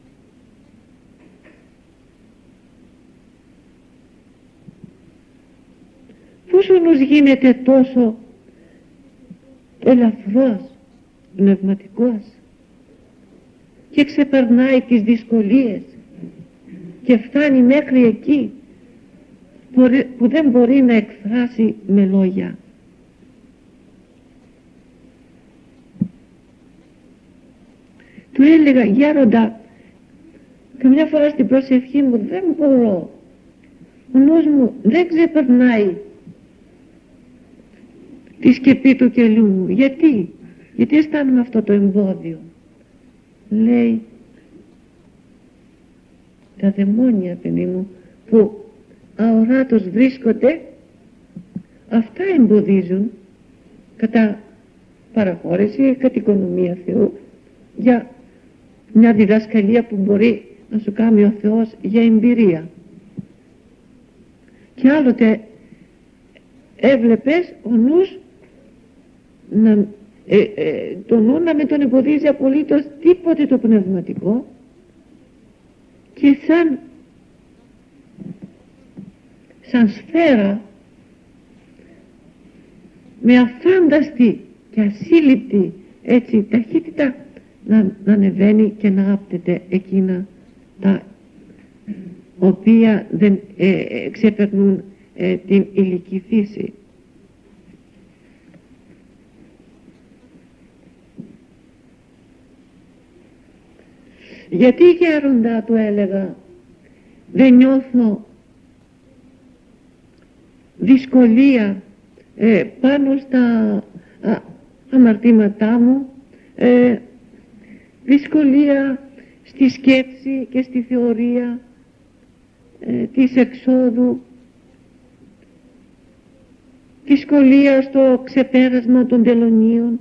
Πώς ο νους γίνεται τόσο ελαφρός, πνευματικός, και ξεπερνάει τις δυσκολίες και φτάνει μέχρι εκεί που δεν μπορεί να εκφράσει με λόγια. Του έλεγα, γέροντα, καμιά φορά στην προσευχή μου δεν μπορώ, ο νους μου δεν ξεπερνάει τη σκεπή του κελιού μου. Γιατί, γιατί αισθάνομαι αυτό το εμπόδιο. Λέει, τα δαιμόνια, παιδί μου, που αοράτως βρίσκονται, αυτά εμποδίζουν κατά παραχώρηση, κατά οικονομία Θεού, για μια διδασκαλία που μπορεί να σου κάνει ο Θεός για εμπειρία. Και άλλοτε έβλεπες ο νους να, ε, ε, το νου να μην τον εμποδίζει απολύτως τίποτε το πνευματικό, και σαν σαν σφαίρα με αφάνταστη και ασύλληπτη έτσι ταχύτητα να, να ανεβαίνει και να άπτεται εκείνα τα οποία δεν ε, ε, ξεπερνούν ε, την ηλική φύση. Γιατί, γέροντα, του έλεγα, δεν νιώθω δυσκολία ε, πάνω στα α, αμαρτήματά μου, ε, δυσκολία στη σκέψη και στη θεωρία ε, της εξόδου, δυσκολία στο ξεπέρασμα των τελωνίων.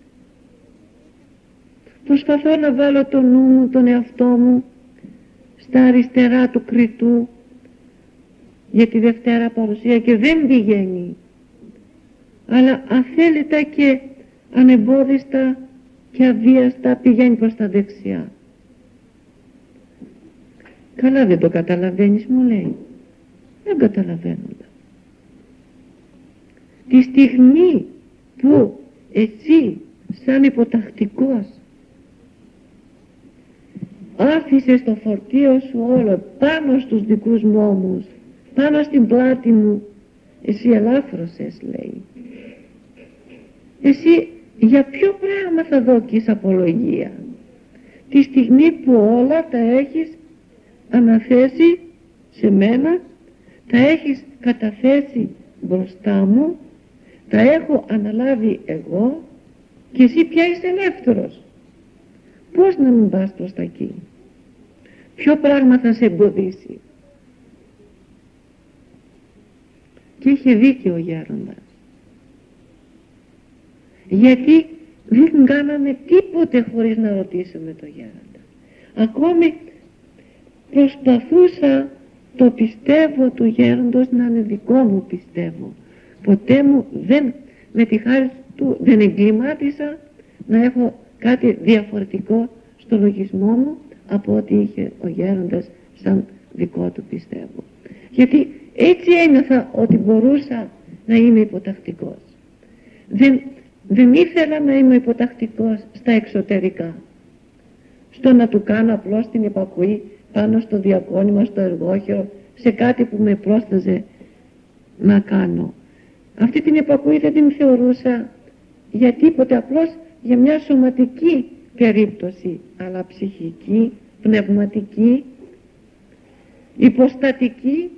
Προσπαθώ να βάλω το νου μου, τον εαυτό μου στα αριστερά του κριτού για τη Δευτέρα Παρουσία και δεν πηγαίνει, αλλά αθέλητα και ανεμπόδιστα και αβίαστα πηγαίνει προς τα δεξιά. Καλά, δεν το καταλαβαίνεις, μου λέει. Δεν καταλαβαίνοντα. Τη στιγμή που εσύ σαν υποτακτικός άφησες το φορτίο σου όλο πάνω στους δικούς νόμους, πάνω στην πλάτη μου, εσύ ελάφρωσες, λέει. Εσύ για ποιο πράγμα θα δώκεις απολογία τη στιγμή που όλα τα έχεις αναθέσει σε μένα, τα έχεις καταθέσει μπροστά μου, τα έχω αναλάβει εγώ και εσύ πια είσαι ελεύθερος. Πώς να μην πας προς τα εκεί? Ποιο πράγμα θα σε εμποδίσει? Και είχε δίκιο ο γέροντας, γιατί δεν κάναμε τίποτε χωρίς να ρωτήσουμε το γέροντα. Ακόμη προσπαθούσα το πιστεύω του γέροντος να είναι δικό μου πιστεύω. Ποτέ μου δεν, με τη χάρη του, δεν εγκλημάτισα να έχω κάτι διαφορετικό στο λογισμό μου από ό,τι είχε ο γέροντας σαν δικό του πιστεύω. Γιατί έτσι ένιωθα ότι μπορούσα να είμαι υποτακτικός. Δεν, δεν ήθελα να είμαι υποτακτικός στα εξωτερικά, στο να του κάνω απλώς την υπακοή πάνω στο διακόνημα, στο εργόχειρο, σε κάτι που με πρόσταζε να κάνω. Αυτή την υπακοή δεν την θεωρούσα για τίποτε, απλώς για μια σωματική περίπτωση, αλλά ψυχική, πνευματική, υποστατική.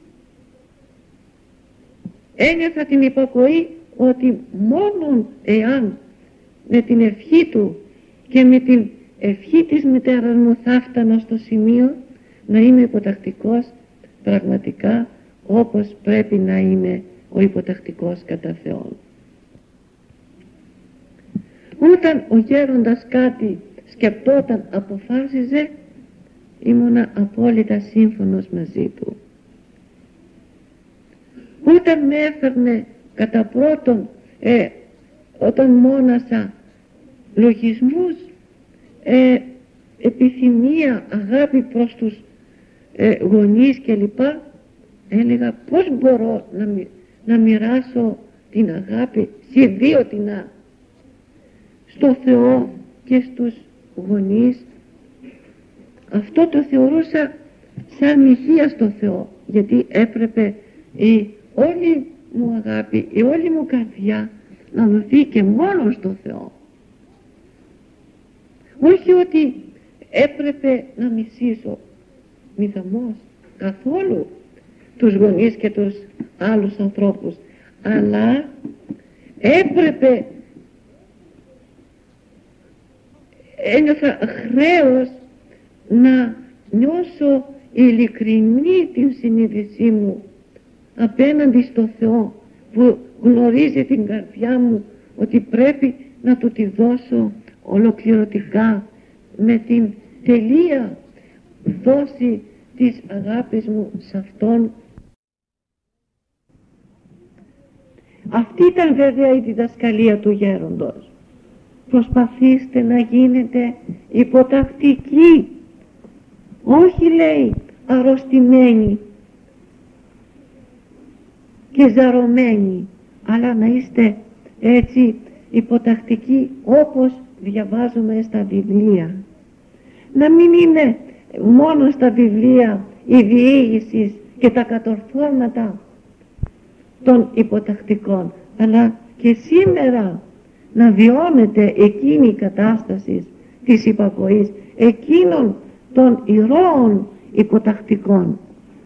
Ένιωθα την υπακοή ότι μόνον εάν με την ευχή του και με την ευχή της μητέρας μου θα φτάνα στο σημείο να είμαι υποτακτικός πραγματικά όπως πρέπει να είναι ο υποτακτικός κατά Θεόν. Όταν ο γέροντας κάτι σκεπτόταν, αποφάσιζε, ήμουνα απόλυτα σύμφωνος μαζί του. Όταν με έφερνε κατά πρώτον, ε, όταν μόνασα λογισμούς, ε, επιθυμία, αγάπη προς τους ε, γονείς κλπ, έλεγα πώς μπορώ να, μοι, να μοιράσω την αγάπη συνδύωτινα στο Θεό και στους γονείς. Αυτό το θεωρούσα σαν μοιχεία στο Θεό, γιατί έπρεπε η όλη μου αγάπη, η όλη μου καρδιά να δοθεί και μόνο στο Θεό. Όχι ότι έπρεπε να μισήσω μηδαμός καθόλου τους γονείς και τους άλλους ανθρώπους, αλλά έπρεπε, ένιωθα χρέος να νιώσω ειλικρινή την συνείδησή μου απέναντι στο Θεό που γνωρίζει την καρδιά μου ότι πρέπει να του τη δώσω ολοκληρωτικά με την τελεία δόση της αγάπης μου σε Αυτόν. Αυτή ήταν βέβαια η διδασκαλία του γέροντος. Προσπαθήστε να γίνετε υποτακτικοί, όχι λέει αρρωστημένοι και ζαρωμένοι, αλλά να είστε έτσι υποτακτικοί όπως διαβάζουμε στα βιβλία. Να μην είναι μόνο στα βιβλία η διήγηση και τα κατορθώματα των υποτακτικών, αλλά και σήμερα να βιώνεται εκείνη η κατάσταση της υπακοής εκείνων των ηρώων υποτακτικών.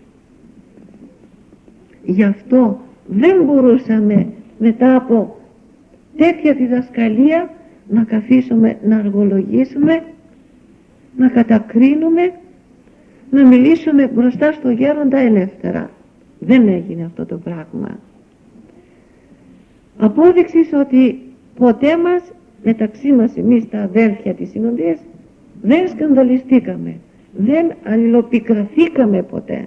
Γι' αυτό δεν μπορούσαμε μετά από τέτοια διδασκαλία να καθίσουμε να αργολογήσουμε, να κατακρίνουμε, να μιλήσουμε μπροστά στο γέροντα ελεύθερα. Δεν έγινε αυτό το πράγμα. Απόδειξης ότι ποτέ μας, μεταξύ μας εμείς τα αδέρφια της συνοδείας, δεν σκανδαλιστήκαμε, δεν αλληλοπικραθήκαμε ποτέ.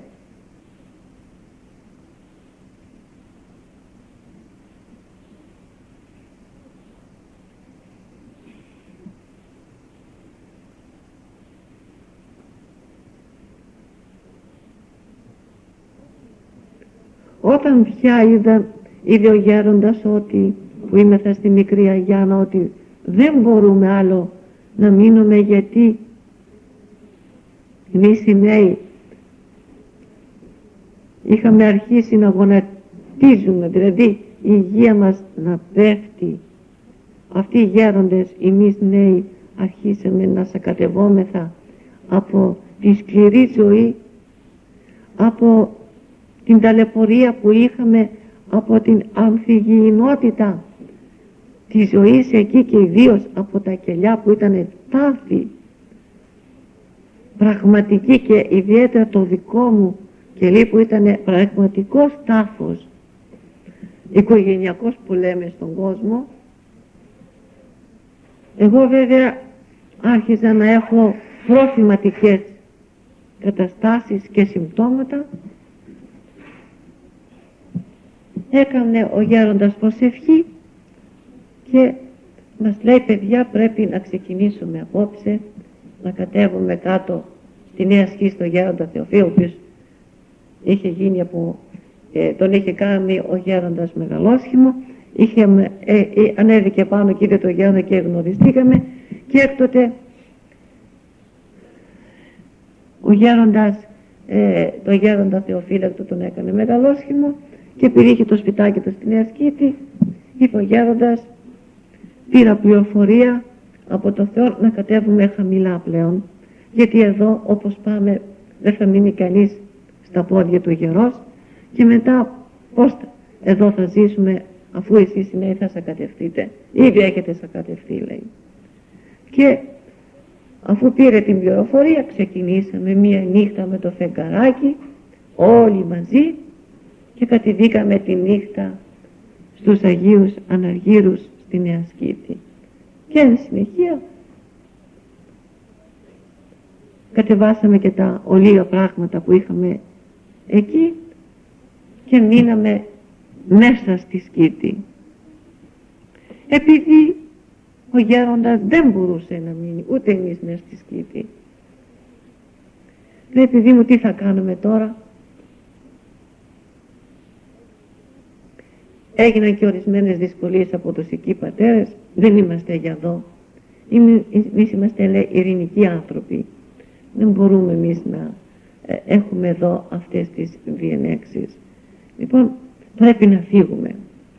Όταν πια είδα, είδε ο γέροντας ότι, που είμεθα στη μικρή Αγιάνα, ότι δεν μπορούμε άλλο να μείνουμε, γιατί εμείς οι νέοι είχαμε αρχίσει να γονατίζουμε, δηλαδή η υγεία μας να πέφτει. Αυτοί οι γέροντες, εμείς νέοι, αρχίσαμε να σακατευόμεθα από τη σκληρή ζωή, από την ταλαιπωρία που είχαμε, από την αμφιγεινότητα της ζωής εκεί, και ιδίως από τα κελιά που ήταν τάφη πραγματική, και ιδιαίτερα το δικό μου κελί που ήταν πραγματικός τάφος οικογενειακός που λέμε στον κόσμο. Εγώ βέβαια άρχιζα να έχω προθυματικές καταστάσεις και συμπτώματα. Έκανε ο γέροντας προσευχή και μας λέει, παιδιά, πρέπει να ξεκινήσουμε απόψε να κατέβουμε κάτω στη Νέα Σκή στο γέροντα Θεοφύλου, ο οποίος είχε γίνει από, ε, τον είχε κάνει ο γέροντας μεγαλόσχημο, είχε, ε, ε, ανέβηκε πάνω και είδε το γέροντα και γνωριστήκαμε, και έκτοτε ο γέροντας, ε, το γέροντα Θεοφύλακτο τον έκανε μεγαλόσχημο, και επειδή είχε το σπιτάκι του στη Νέα Σκήτη, είπε ο γέροντας, πήρα πληροφορία από το Θεό να κατέβουμε χαμηλά πλέον, γιατί εδώ όπως πάμε δεν θα μείνει κανείς στα πόδια του γερός, και μετά πώς εδώ θα ζήσουμε, αφού εσείς οι νέοι θα σακατευτείτε, ήδη έχετε σακατευτεί, λέει. Και αφού πήρε την πληροφορία, ξεκινήσαμε μία νύχτα με το φεγγαράκι όλοι μαζί, και κατηδίκαμε τη νύχτα στους Αγίους Αναργύρους στη Νέα Σκήτη. Και εν συνεχεία κατεβάσαμε και τα ολίγα πράγματα που είχαμε εκεί και μείναμε μέσα στη Σκήτη. Επειδή ο γέροντας δεν μπορούσε να μείνει, ούτε εμείς μέσα στη Σκήτη, λέει, παιδί μου, τι θα κάνουμε τώρα? Έγιναν και ορισμένες δυσκολίες από τους εκεί πατέρες, δεν είμαστε για εδώ. Εμείς είμαστε, λέει, ειρηνικοί άνθρωποι. Δεν μπορούμε εμείς να ε, έχουμε εδώ αυτές τις διενέξεις. Λοιπόν, πρέπει να φύγουμε.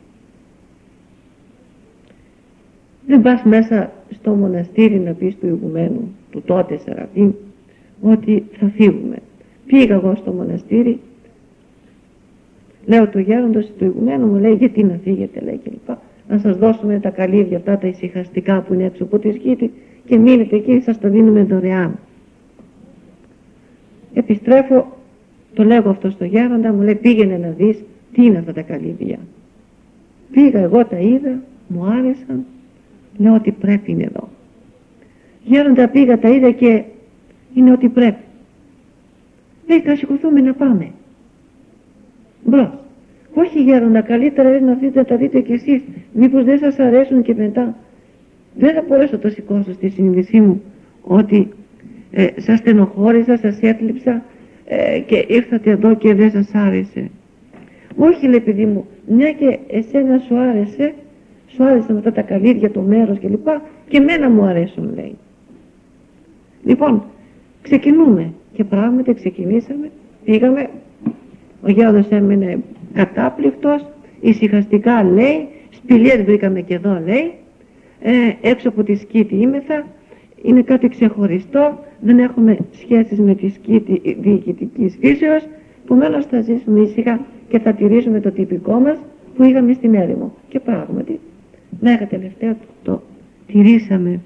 Δεν πας μέσα στο μοναστήρι να πεις του ηγουμένου, του τότε Σεραφείμ, ότι θα φύγουμε. Πήγα εγώ στο μοναστήρι, λέω του γέροντος, του ηγουμένου, μου λέει, γιατί να φύγετε, λέει, και λοιπά. Να σας δώσουμε τα καλύβια αυτά τα ησυχαστικά που είναι έξω από τη Σκήτη και μείνετε εκεί, σας τα δίνουμε δωρεάν. επιστρέφω, το λέγω αυτό στο γέροντα, μου λέει πήγαινε να δεις τι είναι αυτά τα καλύδια. Πήγα εγώ, τα είδα, μου άρεσαν, λέω ότι πρέπει είναι εδώ. Γέροντα, πήγα, τα είδα και είναι ότι πρέπει. Λέει, θα σηκωθούμε να πάμε. Μπρος. Όχι γέροντα, καλύτερα είναι να δείτε, τα δείτε κι εσείς. Μήπως δεν σας αρέσουν και μετά. Δεν θα μπορέσω να το σηκώσω στη συνείδησή μου ότι ε, σας στενοχώρησα, σας έθλιψα ε, και ήρθατε εδώ και δεν σας άρεσε. Όχι, λέει, παιδί μου, μια και εσένα σου άρεσε, σου άρεσαν αυτά τα καλύδια, το μέρος κλπ. Και, και εμένα μου αρέσουν, λέει. Λοιπόν, ξεκινούμε. Και πράγματι ξεκινήσαμε, πήγαμε, ο γέροντας έμενε κατάπληκτος, ησυχαστικά λέει, σπηλιές βρήκαμε και εδώ, λέει, ε, έξω από τη σκήτη ήμεθα, είναι κάτι ξεχωριστό, δεν έχουμε σχέσεις με τη σκήτη διοικητικής φύσεως, επομένως θα ζήσουμε ήσυχα και θα τηρήσουμε το τυπικό μας που είχαμε στην έρημο. Και πράγματι, μέχρι τελευταία το, το τηρήσαμε.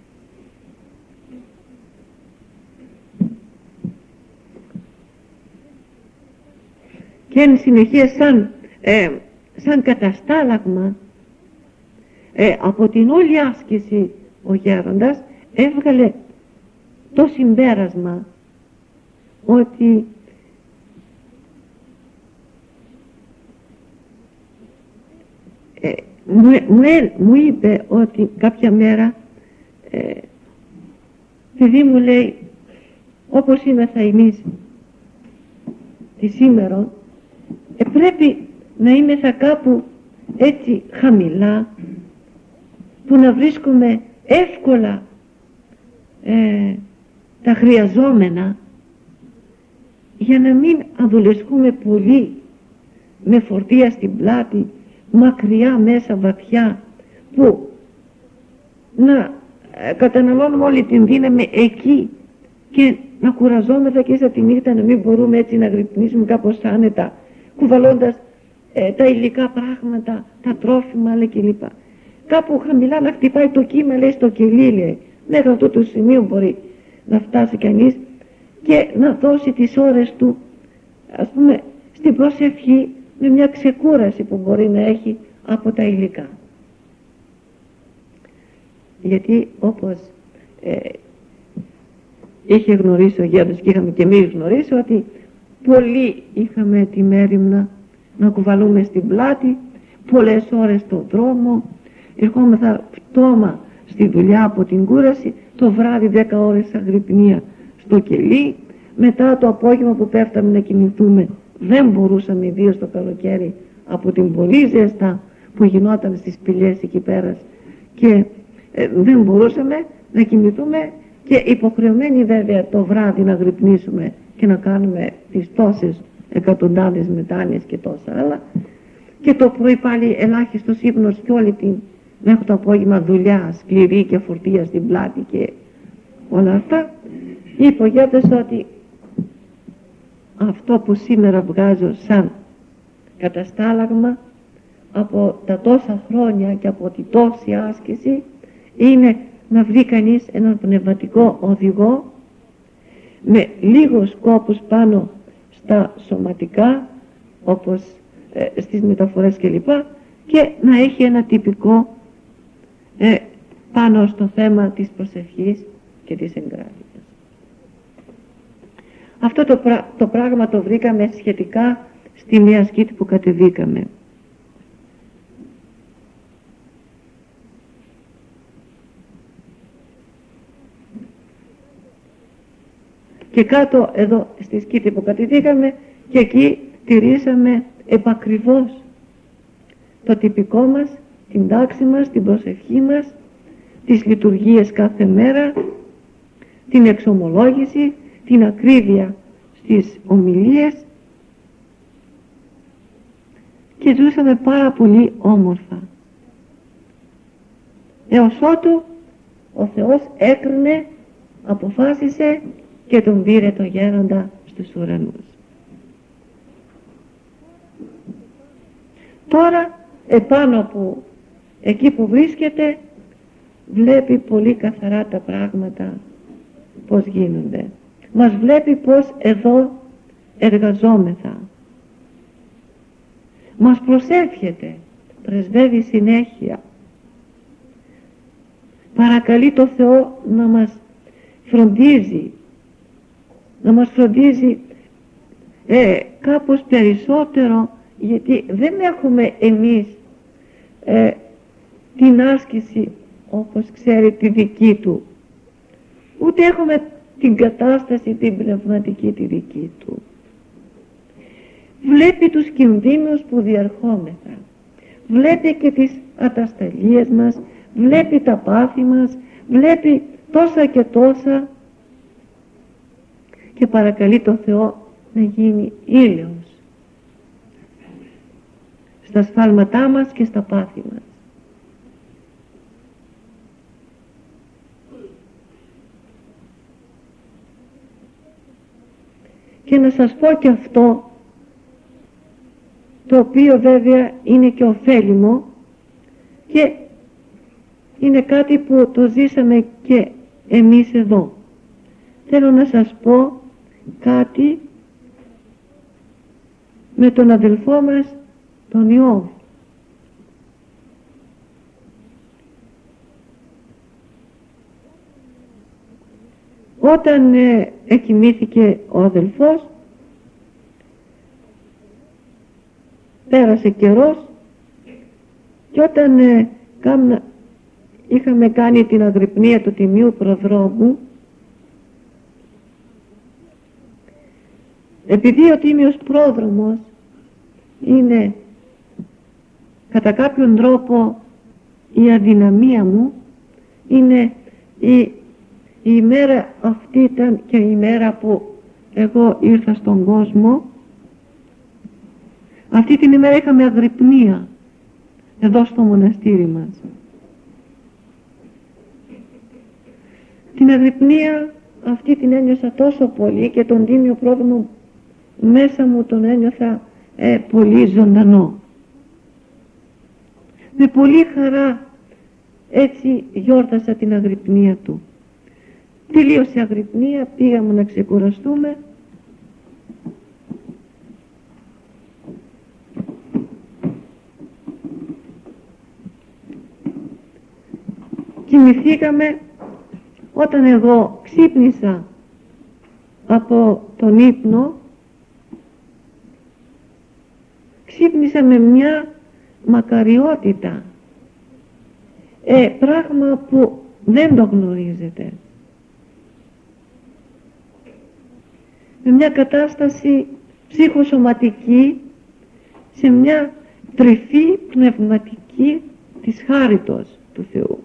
Και εν συνεχεία σαν, ε, σαν καταστάλαγμα ε, από την όλη άσκηση ο γέροντας έβγαλε το συμπέρασμα ότι ε, μου, μου, μου είπε ότι κάποια μέρα ε, παιδί μου, λέει, όπως είμεθα εμείς τη σήμερα, ε, πρέπει να είμεθα κάπου έτσι χαμηλά που να βρίσκουμε εύκολα ε, τα χρειαζόμενα για να μην αδουλεσκούμε πολύ με φορτία στην πλάτη, μακριά μέσα βαθιά, που να ε, καταναλώνουμε όλη την δύναμη εκεί και να κουραζόμεθα και στα τη νύχτα να μην μπορούμε έτσι να γρυπνήσουμε κάπως άνετα, κουβαλώντας ε, τα υλικά πράγματα, τα τρόφιμα, αλλά κλπ. Κάπου χαμηλά να χτυπάει το κύμα, λέει, στο κελί, λέει. Μέχρι αυτό το σημείο μπορεί να φτάσει κανείς και να δώσει τις ώρες του, ας πούμε, στην προσευχή, με μια ξεκούραση που μπορεί να έχει από τα υλικά. Γιατί όπως ε, είχε γνωρίσει ο γέροντας και είχαμε και εμείς γνωρίσει, ότι πολλοί είχαμε τη μέριμνα να κουβαλούμε στην πλάτη πολλές ώρες στον δρόμο, ερχόμεθα φτώμα στη δουλειά από την κούραση, το βράδυ δέκα ώρες αγρυπνία στο κελί, μετά το απόγευμα που πέφταμε να κοιμηθούμε δεν μπορούσαμε, ιδίως το καλοκαίρι, από την πολύ ζέστα που γινόταν στις σπηλιές εκεί πέρα, και ε, δεν μπορούσαμε να κοιμηθούμε, και υποχρεωμένοι βέβαια το βράδυ να γρυπνήσουμε και να κάνουμε τις τόσες εκατοντάδες μετάνοιες και τόσα άλλα, και το πρωί πάλι ελάχιστος ύπνος και όλη την μέχρι το απόγευμα δουλειά σκληρή και φορτία στην πλάτη και όλα αυτά. Είπε ο γέροντας ότι αυτό που σήμερα βγάζω σαν καταστάλαγμα από τα τόσα χρόνια και από τη τόση άσκηση είναι να βρει κανείς έναν πνευματικό οδηγό με λίγους κόπους πάνω στα σωματικά, όπως ε, στις μεταφορές κλπ, και να έχει ένα τυπικό ε, πάνω στο θέμα της προσευχής και της εγκράτειας. Αυτό το, πρά, το πράγμα το βρήκαμε σχετικά στη μία ασκήτη που κατεβήκαμε. Και κάτω εδώ στη σκήτη που κατεβήκαμε, και εκεί τηρήσαμε επακριβώς το τυπικό μας, την τάξη μας, την προσευχή μας, τις λειτουργίες κάθε μέρα, την εξομολόγηση, την ακρίβεια στις ομιλίες, και ζούσαμε πάρα πολύ όμορφα, έως ότου ο Θεός έκρινε, αποφάσισε και τον πήρε το γέροντα στους ουρανούς. Τώρα επάνω από εκεί που βρίσκεται βλέπει πολύ καθαρά τα πράγματα πως γίνονται. μας βλέπει πως εδώ εργαζόμεθα. Μας προσεύχεται, πρεσβεύει συνέχεια. Παρακαλεί το Θεό να μας φροντίζει, να μας φροντίζει ε, κάπως περισσότερο, γιατί δεν έχουμε εμείς ε, την άσκηση όπως ξέρει τη δική του, ούτε έχουμε την κατάσταση την πνευματική τη δική του. Βλέπει τους κινδύνους που διαρχόμεθα, βλέπει και τις ατασταλίες μας, βλέπει τα πάθη μας, βλέπει τόσα και τόσα και παρακαλεί το Θεό να γίνει ήλιος στα σφάλματά μας και στα πάθη μας. Και να σας πω και αυτό, το οποίο βέβαια είναι και ωφέλιμο και είναι κάτι που το ζήσαμε και εμείς εδώ. Θέλω να σας πω κάτι με τον αδελφό μας τον Ιώβ. Όταν ε, εκοιμήθηκε ο αδελφός, πέρασε καιρός και όταν ε, κάμνα, είχαμε κάνει την αγρυπνία του Τιμίου Προδρόμου, επειδή ο Τίμιος Πρόδρομος είναι κατά κάποιον τρόπο η αδυναμία μου, είναι η, η ημέρα αυτή ήταν και η ημέρα που εγώ ήρθα στον κόσμο. Αυτή την ημέρα είχαμε αγρυπνία εδώ στο μοναστήρι μας. Την αγρυπνία αυτή την ένιωσα τόσο πολύ και τον Τίμιο Πρόδρομο μέσα μου τον ένιωθα ε, πολύ ζωντανό. Με πολύ χαρά έτσι γιόρτασα την αγρυπνία του. Τελείωσε η αγρυπνία, πήγαμε να ξεκουραστούμε. Κοιμηθήκαμε. Όταν εγώ ξύπνησα από τον ύπνο, ξύπνησα με μια μακαριότητα, ε, πράγμα που δεν το γνωρίζετε. Με μια κατάσταση ψυχοσωματική, σε μια τρυφή πνευματική της χάριτος του Θεού.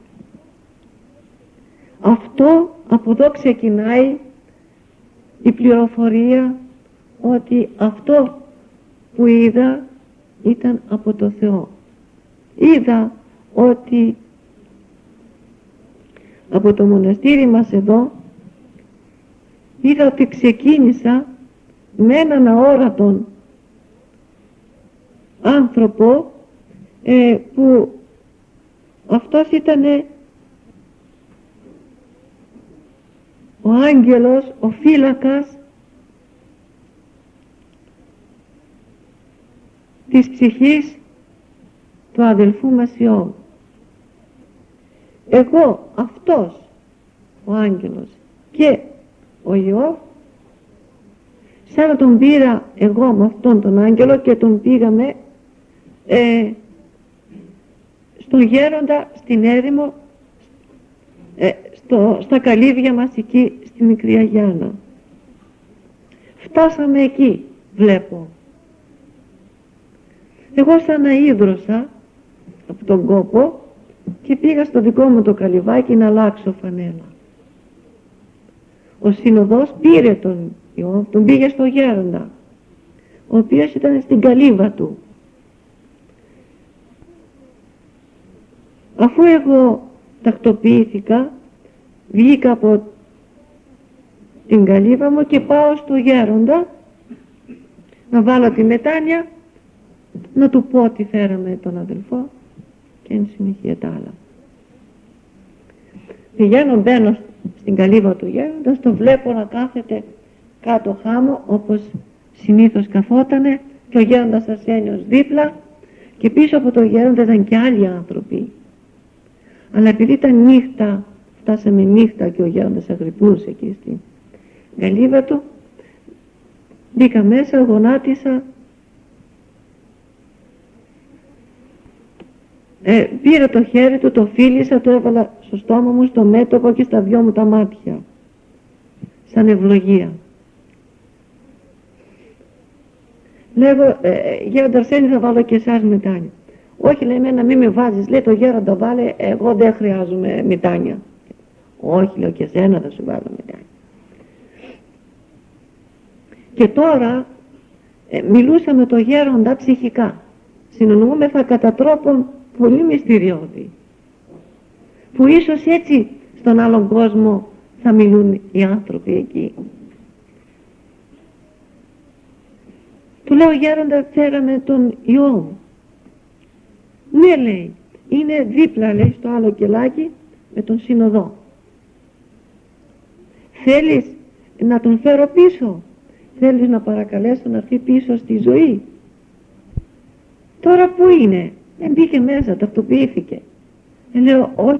Αυτό, από εδώ ξεκινάει η πληροφορία ότι αυτό που είδα ήταν από το Θεό. Είδα ότι από το μοναστήρι μας εδώ, είδα ότι ξεκίνησα με έναν αόρατον άνθρωπο ε, που αυτός ήτανε ο άγγελος, ο φύλακας της ψυχής του αδελφού μας Ιώβ. Εγώ, αυτός ο άγγελος και ο Ιώβ, σαν να τον πήρα εγώ με αυτόν τον άγγελο και τον πήγαμε ε, στον Γέροντα, στην έρημο, ε, στο, στα καλύβια μας εκεί στη Μικρή Αγιάνα. Φτάσαμε εκεί, βλέπω. Εγώ σαν να ίδρωσα από τον κόπο και πήγα στο δικό μου το καλυβάκι να αλλάξω φανέλα. Ο σύνοδος πήρε τον Ιώβ, τον πήγε στο Γέροντα, ο οποίος ήταν στην καλύβα του. Αφού εγώ τακτοποιήθηκα, βγήκα από την καλύβα μου και πάω στο Γέροντα να βάλω τη μετάνοια, να του πω ότι φέραμε τον αδελφό και εν συνεχεία τα άλλα. Πηγαίνω, μπαίνω στην καλύβα του γέροντα, το βλέπω να κάθεται κάτω χάμω όπως συνήθως καθότανε, και ο γέροντας Αρσένιος δίπλα, και πίσω από το γέροντα ήταν και άλλοι άνθρωποι. Αλλά επειδή ήταν νύχτα, φτάσαμε νύχτα και ο γέροντας αγρυπνούσε εκεί στην καλύβα του, μπήκα μέσα, γονάτισα, ε, πήρα το χέρι του, το φίλησα, το έβαλα στο στόμα μου, στο μέτωπο και στα δυο μου τα μάτια, σαν ευλογία. Λέγω, ε, γέροντα Αρσένη, θα βάλω και εσάς μετάνια. Όχι, λέει, εμένα μη με βάζεις, λέει, το γέροντα βάλε, εγώ δεν χρειάζομαι μετάνια. Όχι, λέω, και εσένα θα σου βάλω μετάνια. Και τώρα ε, μιλούσα με το γέροντα ψυχικά. Συνεννοούμεθα κατά τρόπον πολύ μυστηριώδη, που ίσως έτσι στον άλλον κόσμο θα μιλούν οι άνθρωποι εκεί. Του λέω, γέροντα, φέραμε τον ιό μου. Ναι, λέει, είναι δίπλα, λέει, στο άλλο κελάκι με τον συνοδό. Θέλεις να τον φέρω πίσω? Θέλεις να παρακαλέσω να έρθει πίσω στη ζωή? Τώρα που είναι? Δεν μπήκε μέσα, ταυτοποιήθηκε. Ε, λέω, όχι.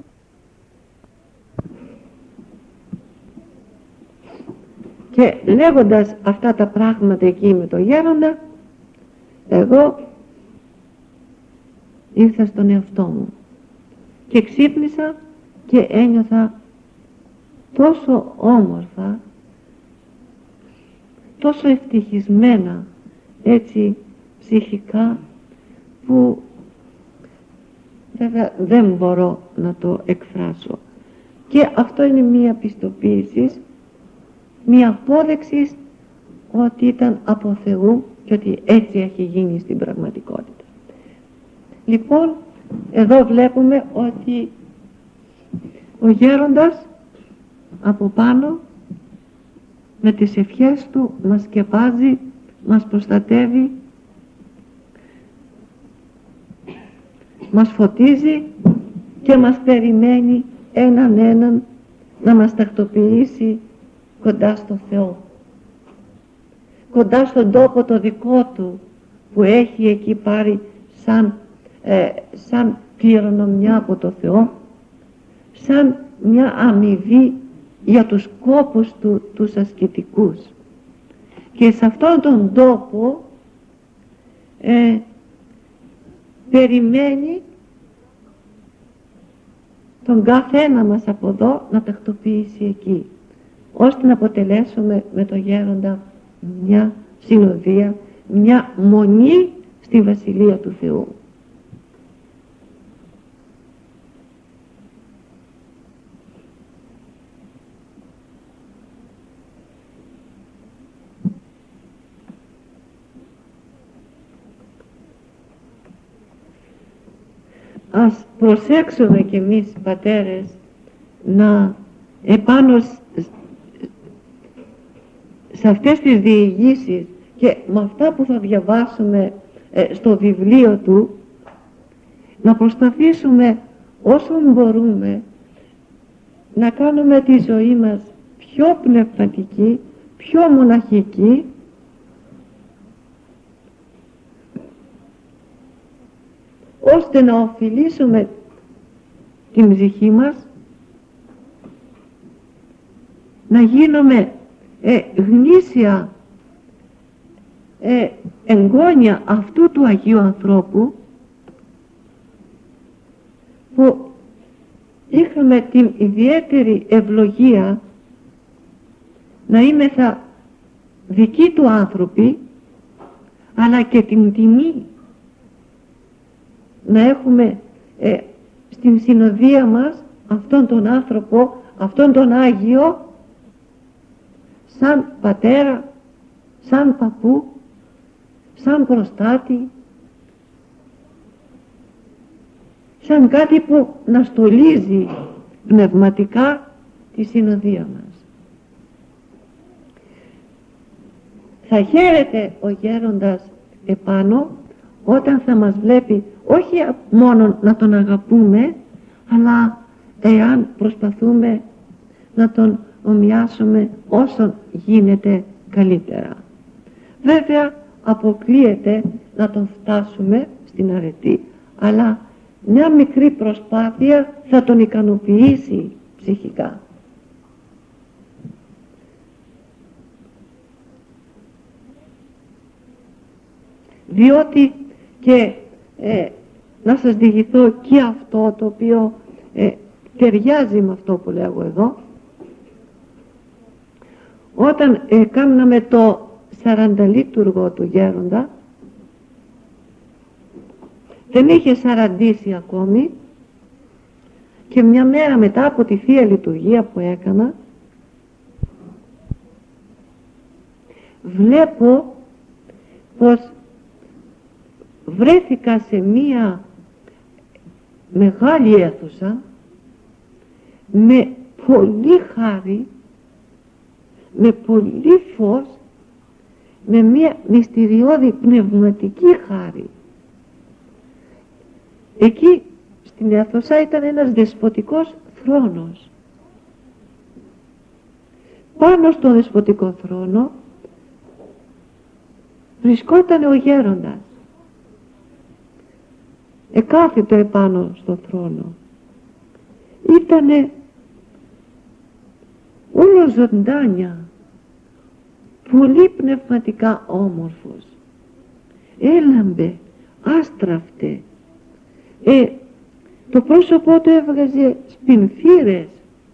Και λέγοντας αυτά τα πράγματα εκεί με τον γέροντα, εγώ ήρθα στον εαυτό μου και ξύπνησα και ένιωθα τόσο όμορφα, τόσο ευτυχισμένα, έτσι ψυχικά, που βέβαια δεν μπορώ να το εκφράσω. Και αυτό είναι μία πιστοποίηση, μία απόδειξη ότι ήταν από Θεού και ότι έτσι έχει γίνει στην πραγματικότητα. Λοιπόν, εδώ βλέπουμε ότι ο γέροντας από πάνω με τις ευχές του μας σκεπάζει, μας προστατεύει, μας φωτίζει και μας περιμένει έναν έναν να μας τακτοποιήσει κοντά στο Θεό, κοντά στον τόπο το δικό του που έχει εκεί πάρει σαν, ε, σαν κληρονομιά από το Θεό, σαν μια αμοιβή για τους κόπους του, τους ασκητικούς. Και σε αυτόν τον τόπο ε, περιμένει τον κάθε ένα μας από εδώ να τακτοποιήσει εκεί, ώστε να αποτελέσουμε με το γέροντα μια συνοδεία, μια μονή στη Βασιλεία του Θεού. Ας προσέξουμε κι εμείς, πατέρες, να επάνω σε αυτές τις διηγήσεις και με αυτά που θα διαβάσουμε ε, στο βιβλίο του, να προσπαθήσουμε όσο μπορούμε να κάνουμε τη ζωή μας πιο πνευματική, πιο μοναχική, ώστε να ωφελήσουμε την ψυχή μας, να γίνουμε ε, γνήσια ε, εγγόνια αυτού του Αγίου ανθρώπου που είχαμε την ιδιαίτερη ευλογία να είμεθα δικοί του άνθρωποι, αλλά και την τιμή να έχουμε ε, στην συνοδεία μας αυτόν τον άνθρωπο, αυτόν τον Άγιο, σαν πατέρα, σαν παππού, σαν προστάτη, σαν κάτι που να στολίζει πνευματικά τη συνοδεία μας. Θα χαίρεται ο γέροντας επάνω όταν θα μας βλέπει, όχι μόνο να τον αγαπούμε, αλλά εάν προσπαθούμε να τον ομοιάσουμε όσο γίνεται καλύτερα. Βέβαια αποκλείεται να τον φτάσουμε στην αρετή, αλλά μια μικρή προσπάθεια θα τον ικανοποιήσει ψυχικά. Διότι και ε, να σας διηγηθώ και αυτό το οποίο ε, ταιριάζει με αυτό που λέγω εδώ. Όταν ε, κάναμε το σαρανταλίτουργο του γέροντα, δεν είχε σαραντήσει ακόμη, και μια μέρα μετά από τη Θεία Λειτουργία που έκανα, βλέπω πως βρέθηκα σε μία μεγάλη αίθουσα με πολύ χάρη, με πολύ φως, με μία μυστηριώδη πνευματική χάρη. Εκεί στην αίθουσα ήταν ένας δεσποτικός θρόνος. Πάνω στο δεσποτικό θρόνο βρισκόταν ο γέροντας, εκάθιτο επάνω στο θρόνο. Ήτανε όλο ζωντάνια, πολύ πνευματικά όμορφος, έλαμπε, άστραφτε, ε, το πρόσωπό του έβγαζε σπινθήρες.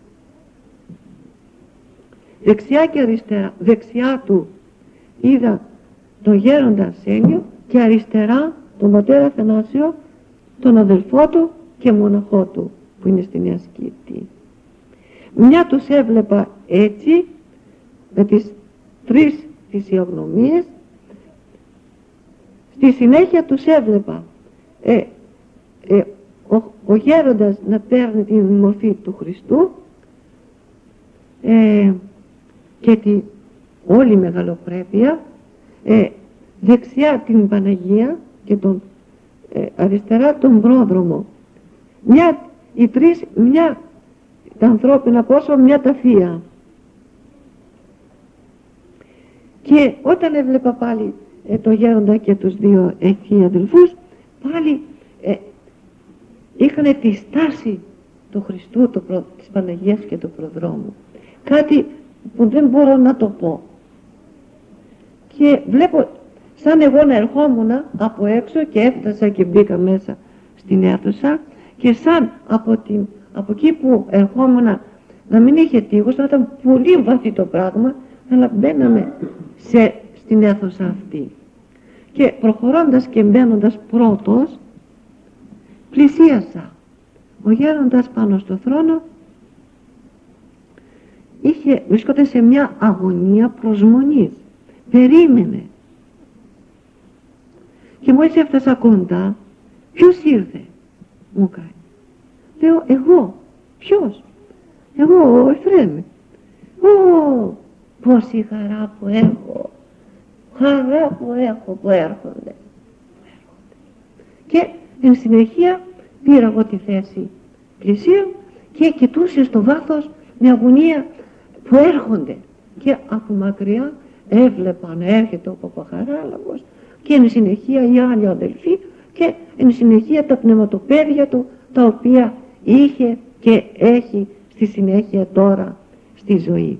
Δεξιά και αριστερά, δεξιά του είδα τον γέροντα Αρσένιο και αριστερά τον πατέρα Αθανάσιο, τον αδελφό του και μοναχό του που είναι στη Νέα Σκήτη. Μια τους έβλεπα έτσι με τις τρεις φυσιογνωμίες, στη συνέχεια τους έβλεπα ε, ε, ο, ο γέροντας να παίρνει τη μορφή του Χριστού ε, και τη όλη μεγαλοπρέπεια, ε, δεξιά την Παναγία και τον ε, αριστερά τον πρόδρομο. Μια, οι τρεις, μια τα ανθρώπινα πρόσωπα, μια τα θεία. Και όταν έβλεπα πάλι ε, το γέροντα και τους δύο εκεί αδελφούς, πάλι ε, είχαν τη στάση του Χριστού, το προ, της Παναγίας και του προδρόμου. Κάτι που δεν μπορώ να το πω. Και βλέπω σαν εγώ να ερχόμουν από έξω και έφτασα και μπήκα μέσα στην αίθουσα, και σαν από, την, από εκεί που ερχόμουν να μην είχε τείχος, να ήταν πολύ βαθύ το πράγμα, αλλά μπαίναμε σε, στην αίθουσα αυτή. Και προχωρώντας και μπαίνοντας πρώτος, πλησίασα. Ο γέροντας πάνω στο θρόνο είχε, βρίσκονται σε μια αγωνία προσμονής. Περίμενε. Και μόλις έφτασα κοντά, ποιος ήρθε, μου κάνει. Λέω, εγώ. Ποιος? Εγώ, ο Εφραίμ. Ω, πόση χαρά που έχω. Χαρά που έχω που έρχονται. Και εν συνεχεία πήρα εγώ τη θέση πλησίων και κοιτούσε στο βάθος με αγωνία που έρχονται. Και από μακριά έβλεπα να έρχεται ο Παπαχαράλαμπος και εν συνεχεία οι άλλοι αδελφοί και εν συνεχεία τα πνευματοπαίδια του, τα οποία είχε και έχει στη συνέχεια τώρα στη ζωή.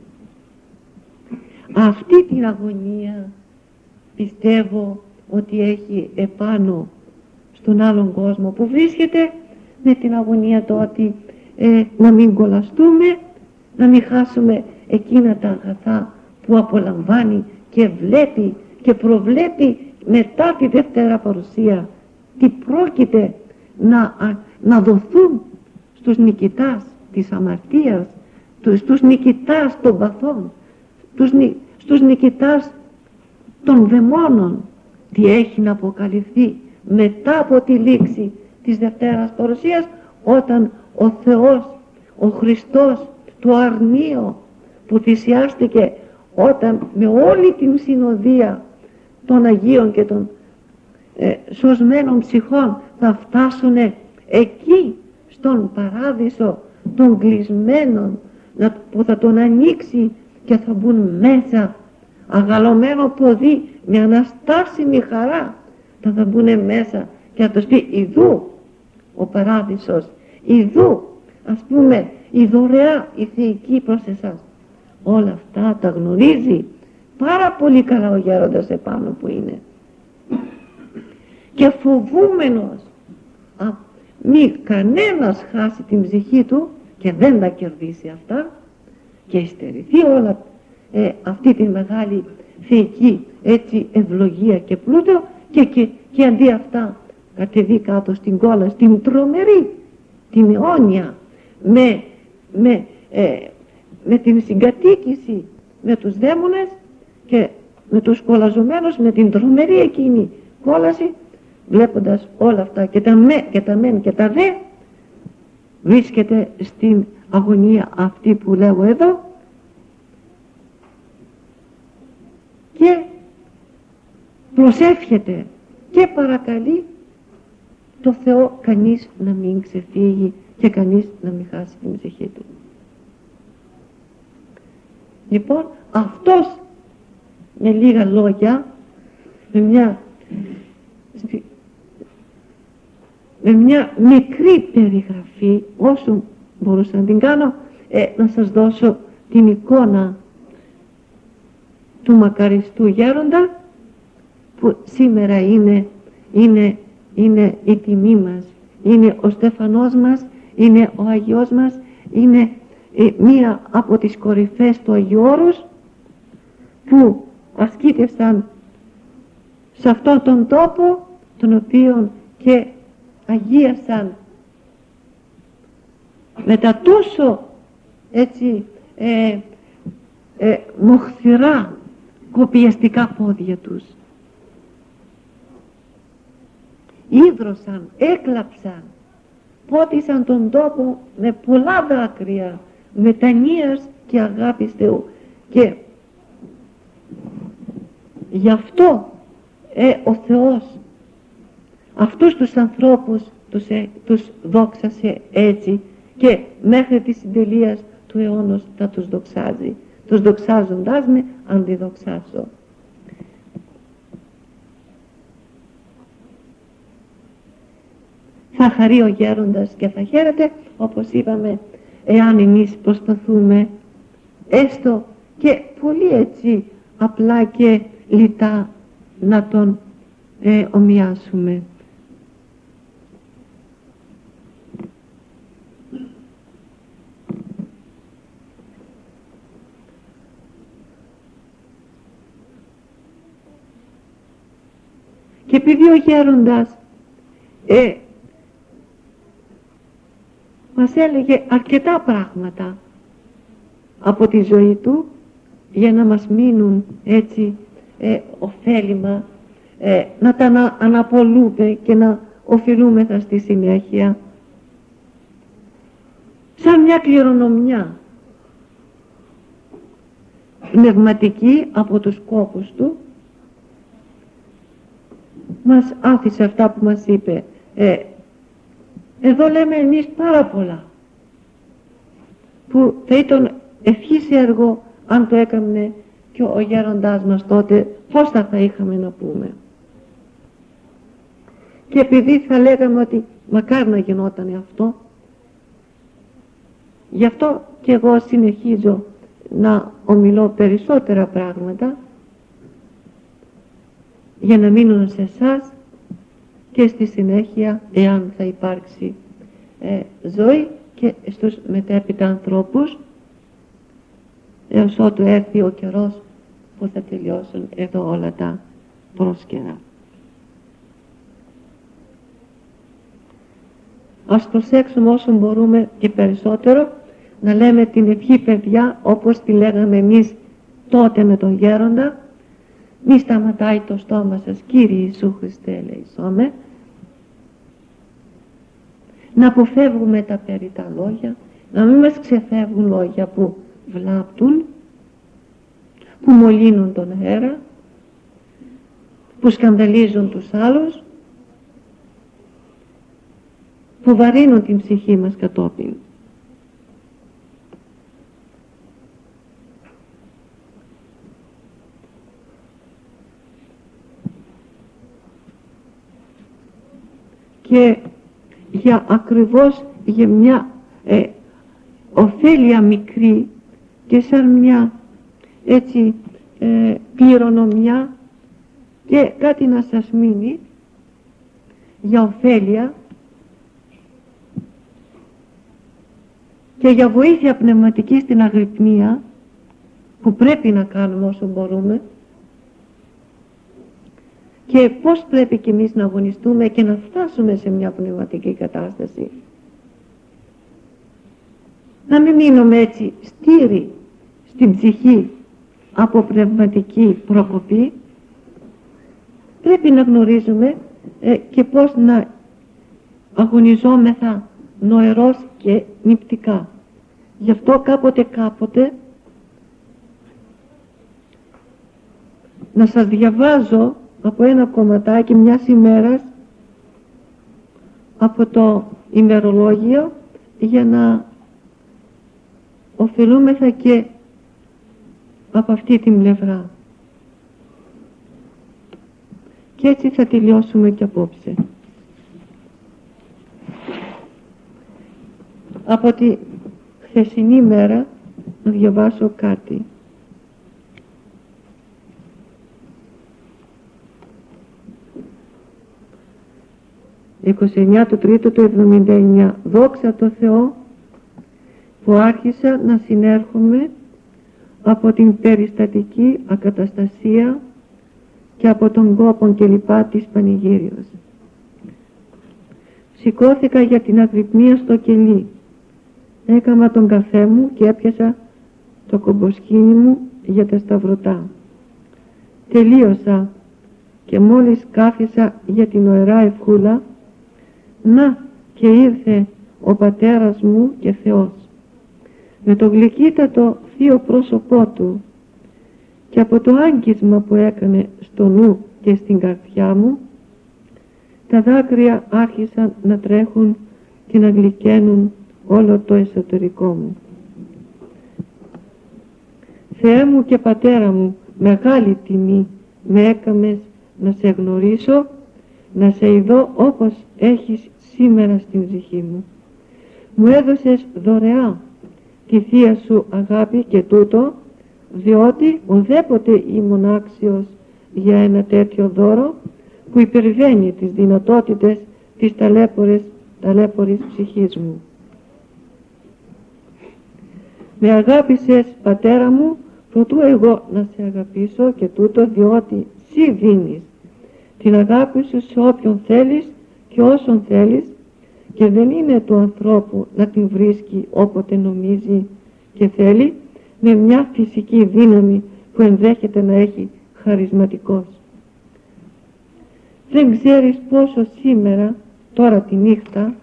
Αυτή την αγωνία πιστεύω ότι έχει επάνω στον άλλον κόσμο που βρίσκεται, με την αγωνία το ότι ε, να μην κολλαστούμε, να μην χάσουμε εκείνα τα αγαθά που απολαμβάνει και βλέπει και προβλέπει μετά τη Δευτέρα Παρουσία, τι πρόκειται να, να δοθούν στους νικητάς της αμαρτίας, στους νικητάς των παθών, στους, στους νικητάς των δαιμόνων, τι έχει να αποκαλυφθεί μετά από τη λήξη της Δευτέρας Παρουσίας, όταν ο Θεός, ο Χριστός, το αρνείο που θυσιάστηκε, όταν με όλη την συνοδεία των Αγίων και των ε, σωσμένων ψυχών θα φτάσουν εκεί στον παράδεισο των κλεισμένων, να, που θα τον ανοίξει και θα μπουν μέσα, αγαλωμένο ποδί με αναστάσιμη χαρά, θα, θα μπουν μέσα και θα τους πει ιδού ο παράδεισος, ιδού ας πούμε η δωρεά η θεϊκή προς εσάς. Όλα αυτά τα γνωρίζει πάρα πολύ καλά ο γέροντας επάνω που είναι, και φοβούμενος α, μη κανένας χάσει την ψυχή του και δεν τα κερδίσει αυτά και υστερηθεί όλα ε, αυτή τη μεγάλη θεϊκή έτσι ευλογία και πλούτο και, και, και αντί αυτά κατεβεί κάτω στην κόλα, στην τρομερή, την αιώνια, με, με, ε, με την συγκατοίκηση με τους δαίμονες και με τους κολαζομένους, με την τρομερή εκείνη κόλαση. Βλέποντας όλα αυτά και τα, με, και τα μεν και τα δε, βρίσκεται στην αγωνία αυτή που λέω εδώ και προσεύχεται και παρακαλεί το Θεό κανείς να μην ξεφύγει και κανείς να μην χάσει την ψυχή του. Λοιπόν, αυτός με λίγα λόγια, με μια με μια μικρή περιγραφή, όσο μπορούσα να την κάνω, ε, να σας δώσω την εικόνα του μακαριστού γέροντα που σήμερα είναι, είναι, είναι η τιμή μας, είναι ο Στέφανός μας, είναι ο Αγιός μας, είναι ε, μία από τις κορυφές του Αγίου Όρους που ασκήτευσαν σε αυτόν τον τόπο, τον οποίο και αγίασαν με τα τόσο έτσι ε, ε, μοχθηρά κοπιαστικά πόδια τους. Ίδρωσαν, έκλαψαν, πότισαν τον τόπο με πολλά δάκρυα μετανοίας και αγάπης Θεού, και γι' αυτό ε, ο Θεός αυτούς τους ανθρώπους τους, ε, τους δόξασε έτσι και μέχρι τη συντελείας του αιώνος θα τους δοξάζει, τους δοξάζοντάς με αντιδοξάζω. Θα χαρεί ο γέροντας και θα χαίρεται, όπως είπαμε, εάν εμείς προσπαθούμε έστω και πολύ έτσι απλά και λιτά να τον ε, ομοιάσουμε. Και επειδή ο γέροντας ε, μας έλεγε αρκετά πράγματα από τη ζωή του για να μας μείνουν έτσι ε, ωφέλιμα, ε, να τα ανα, αναπολούμε και να οφειλούμεθα στη συνέχεια, σαν μια κληρονομιά πνευματική από τους κόπους του. Μας άφησε αυτά που μας είπε. Ε, εδώ λέμε εμείς πάρα πολλά που θα ήταν ευχής έργο αν το έκαμνε και ο γέροντάς μας τότε, πώς θα θα είχαμε να πούμε. Και επειδή θα λέγαμε ότι μακάρι να γινόταν αυτό, γι' αυτό και εγώ συνεχίζω να ομιλώ περισσότερα πράγματα για να μείνουν σε εσάς και στη συνέχεια, εάν θα υπάρξει ε, ζωή, και στους μετέπειτα ανθρώπους, έως ότου έρθει ο καιρός που θα τελειώσουν εδώ όλα τα πρόσκαιρα. Ας προσέξουμε όσο μπορούμε και περισσότερο να λέμε την ευχή παιδιά όπως τη λέγαμε εμείς τότε με τον γέροντα. Μη σταματάει το στόμα σας, Κύριε Ιησού Χριστέ ελεησόμε. Να αποφεύγουμε τα περιττά λόγια, να μην μας ξεφεύγουν λόγια που βλάπτουν, που μολύνουν τον αέρα, που σκανδαλίζουν τους άλλους, που βαρύνουν την ψυχή μας κατόπιν. και για ακριβώς για μια ε, ωφέλεια μικρή και σαν μια έτσι ε, κληρονομιά και κάτι να σας μείνει για ωφέλεια και για βοήθεια πνευματική στην αγρυπνία που πρέπει να κάνουμε όσο μπορούμε και πώς πρέπει κι εμείς να αγωνιστούμε και να φτάσουμε σε μια πνευματική κατάσταση. Να μην μείνουμε έτσι στήρι στην ψυχή από πνευματική προκοπή. Πρέπει να γνωρίζουμε ε, και πώς να αγωνιζόμεθα νοερός και νηπτικά. Γι' αυτό κάποτε κάποτε να σας διαβάζω από ένα κομματάκι μιας ημέρας από το ημερολόγιο για να ωφελούμεθα και από αυτή την πλευρά. Και έτσι θα τελειώσουμε και απόψε. Από τη χθεσινή μέρα να διαβάσω κάτι. είκοσι εννέα του τρίτου του εβδομήντα εννέα. Δόξα τω Θεώ που άρχισα να συνέρχομαι από την περιστατική ακαταστασία και από τον κόπο και λοιπά της πανηγύριος. Σηκώθηκα για την αγρυπνία στο κελί. Έκαμα τον καφέ μου και έπιασα το κομποσκίνι μου για τα σταυρωτά. Τελείωσα και μόλις κάθισα για την ωερά ευχούλα, να και ήρθε ο πατέρας μου και Θεός με το γλυκύτατο θείο πρόσωπό του και από το άγγισμα που έκανε στο νου και στην καρδιά μου τα δάκρυα άρχισαν να τρέχουν και να γλυκαίνουν όλο το εσωτερικό μου. Θεέ μου και πατέρα μου, μεγάλη τιμή με έκαμες να σε γνωρίσω, να σε ειδώ όπως έχεις σήμερα στην ψυχή μου. Μου έδωσες δωρεά τη θεία σου αγάπη και τούτο, διότι ουδέποτε ήμουν άξιος για ένα τέτοιο δώρο που υπερβαίνει τις δυνατότητες της ταλέπορης, ταλέπορης ψυχής μου. Με αγάπησες, πατέρα μου, προτού εγώ να σε αγαπήσω και τούτο, διότι σύ δίνεις την αγάπη σου σε όποιον θέλεις και όσον θέλεις και δεν είναι του ανθρώπου να την βρίσκει όποτε νομίζει και θέλει με μια φυσική δύναμη που ενδέχεται να έχει χαρισματικός. Δεν ξέρεις πόσο σήμερα, τώρα τη νύχτα,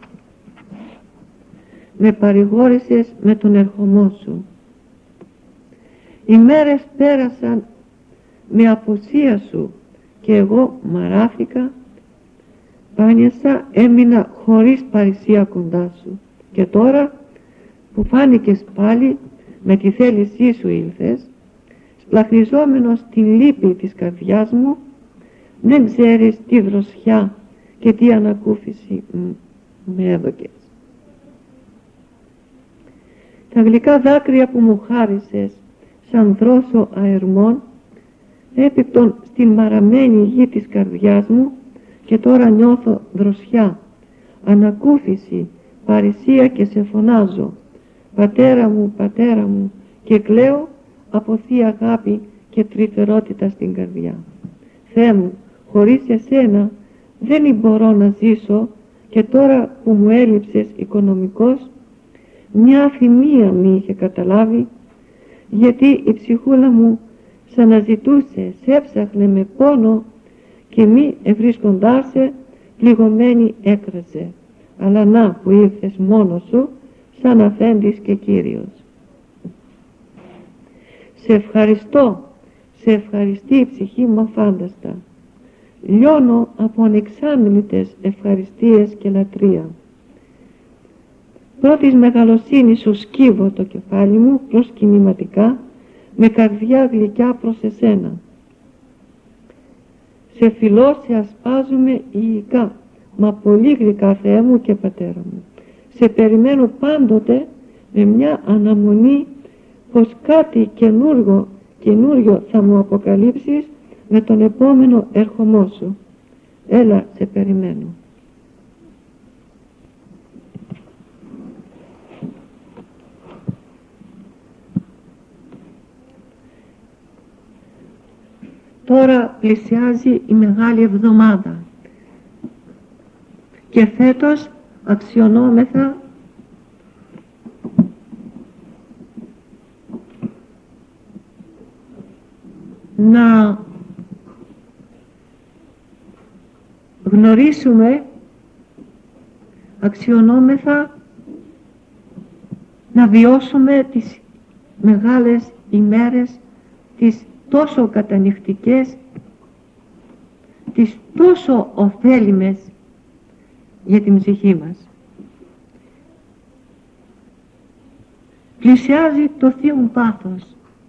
με παρηγόρησες με τον ερχομό σου. Οι μέρες πέρασαν με απουσία σου και εγώ μαράθηκα, πάνιασα, έμεινα χωρίς παρησία κοντά σου. Και τώρα που φάνηκες πάλι με τη θέλησή σου ήλθες, σπλαχνιζόμενος την λύπη της καρδιάς μου, δεν ξέρεις τι δροσιά και τι ανακούφιση με έδωκες. Τα γλυκά δάκρυα που μου χάρισες σαν δρόσο αερμών έπιπτον στην μαραμένη γη της καρδιάς μου και τώρα νιώθω δροσιά, ανακούφιση, παρησία και σε φωνάζω πατέρα μου, πατέρα μου και κλαίω από θεία αγάπη και τρυφερότητα στην καρδιά. Θεέ μου, χωρίς εσένα δεν μπορώ να ζήσω και τώρα που μου έλειψες οικονομικός, μια αφημία μη είχε καταλάβει, γιατί η ψυχούλα μου σ' αναζητούσε, σ' έψαχνε με πόνο και μη ευρίσκοντάς σε πληγωμένη έκραζε. Αλλά να που ήρθες μόνος σου σαν αφέντης και Κύριος. Σε ευχαριστώ, σε ευχαριστεί η ψυχή μου αφάνταστα. Λιώνω από ανεξάμιλητες ευχαριστίες και λατρεία. Πρώτης μεγαλοσύνης σου σκύβω το κεφάλι μου προσκυνηματικά με καρδιά γλυκιά προς εσένα. Σε φιλώ, σε ασπάζομαι ηικά, μα πολύ γλυκά, Θεέ μου και Πατέρα μου. Σε περιμένω πάντοτε με μια αναμονή πως κάτι καινούργιο, καινούργιο θα μου αποκαλύψεις με τον επόμενο έρχομό σου. Έλα, σε περιμένω. Τώρα πλησιάζει η Μεγάλη Εβδομάδα και φέτος αξιωνόμεθα να γνωρίσουμε, αξιωνόμεθα να βιώσουμε τις μεγάλες ημέρες, τις τόσο κατανυχτικές, τις τόσο ωφέλιμες για την ψυχή μας. Πλησιάζει το Θείο Πάθος.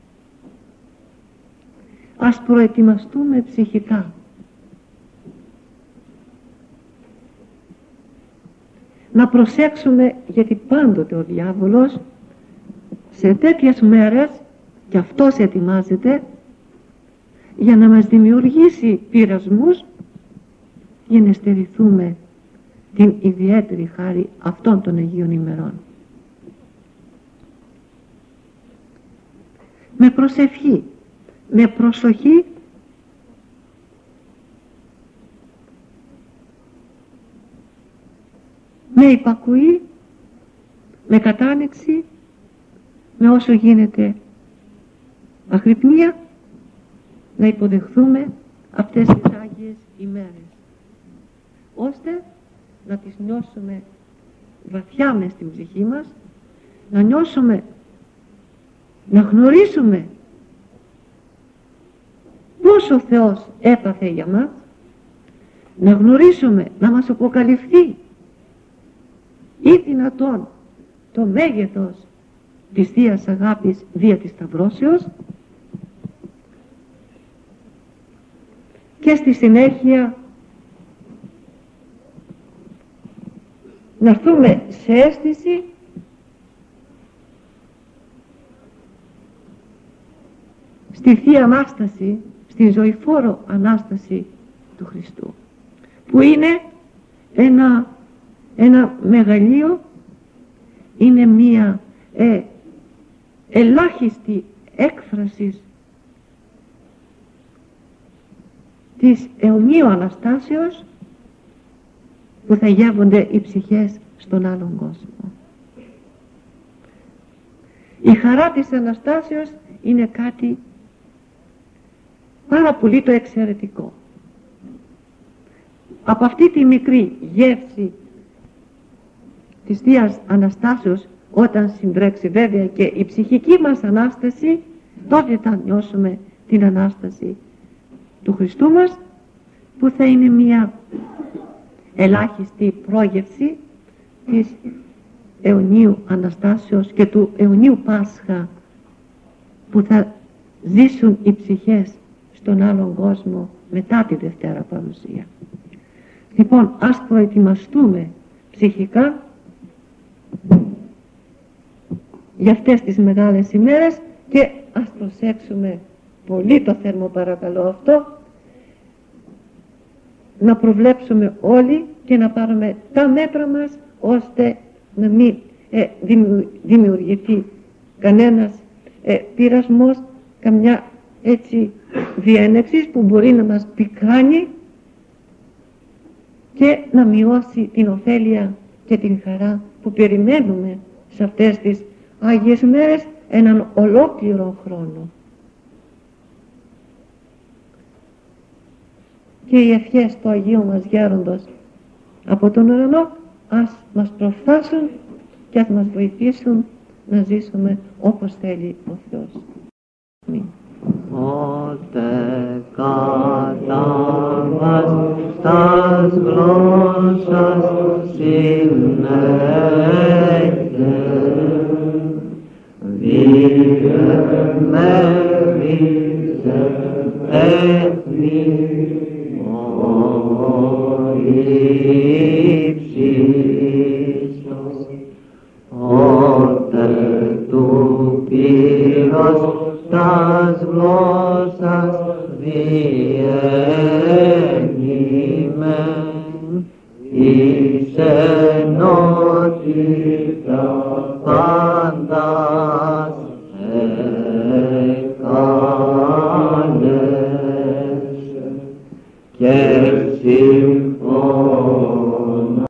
Ας προετοιμαστούμε ψυχικά. Να προσέξουμε, γιατί πάντοτε ο διάβολος σε τέτοιες μέρες, και αυτός ετοιμάζεται για να μας δημιουργήσει πειρασμούς, για να στερηθούμε την ιδιαίτερη χάρη αυτών των Αγίων ημερών. Με προσευχή, με προσοχή, με υπακούη, με κατάνοιξη, με όσο γίνεται αγρυπνία, να υποδεχθούμε αυτές τις Άγιες ημέρες, ώστε να τις νιώσουμε βαθιά μες στην ψυχή μας, να νιώσουμε, να γνωρίσουμε πόσο ο Θεός έπαθε για μας, να γνωρίσουμε, να μας αποκαλυφθεί ή δυνατόν το μέγεθος της Θείας Αγάπης δια της Σταυρώσεως, και στη συνέχεια να έρθουμε σε αίσθηση στη Θεία Ανάσταση, στη ζωηφόρο Ανάσταση του Χριστού, που είναι ένα, ένα μεγαλείο, είναι μία ε, ελάχιστη έκφραση της αιωνίου Αναστάσεως, που θα γεύονται οι ψυχές στον άλλον κόσμο. Η χαρά της Αναστάσεως είναι κάτι πάρα πολύ το εξαιρετικό. Από αυτή τη μικρή γεύση της Θείας Αναστάσεως, όταν συντρέξει βέβαια και η ψυχική μας Ανάσταση, τότε θα νιώσουμε την Ανάσταση του Χριστού μας, που θα είναι μια ελάχιστη πρόγευση της αιωνίου Αναστάσεως και του αιωνίου Πάσχα που θα ζήσουν οι ψυχές στον άλλον κόσμο μετά τη Δευτέρα Παρουσία. Λοιπόν, ας προετοιμαστούμε ψυχικά για αυτές τις μεγάλες ημέρες και ας προσέξουμε πολύ το θέρμο παρακαλώ αυτό, να προβλέψουμε όλοι και να πάρουμε τα μέτρα μας, ώστε να μην ε, δημιουργηθεί κανένας ε, πειρασμός, καμιά έτσι διένεξη που μπορεί να μας πικράνει και να μειώσει την ωφέλεια και την χαρά που περιμένουμε σε αυτές τις Άγιες μέρες έναν ολόκληρο χρόνο. Και οι ευχές του Αγίου μας Γέροντος από τον ουρανό ας μας προφθάσουν και ας μας βοηθήσουν να ζήσουμε όπως θέλει ο Θεός. Αμήν. Ότε κατάβας τας γλώσσας συνέχε, διεμέρισε έθνη, ύψιστος, ότε του πύρος τας γλώσσας διένυμεν, εις ενότητα πάντας εκάλεσε και συμφωνά.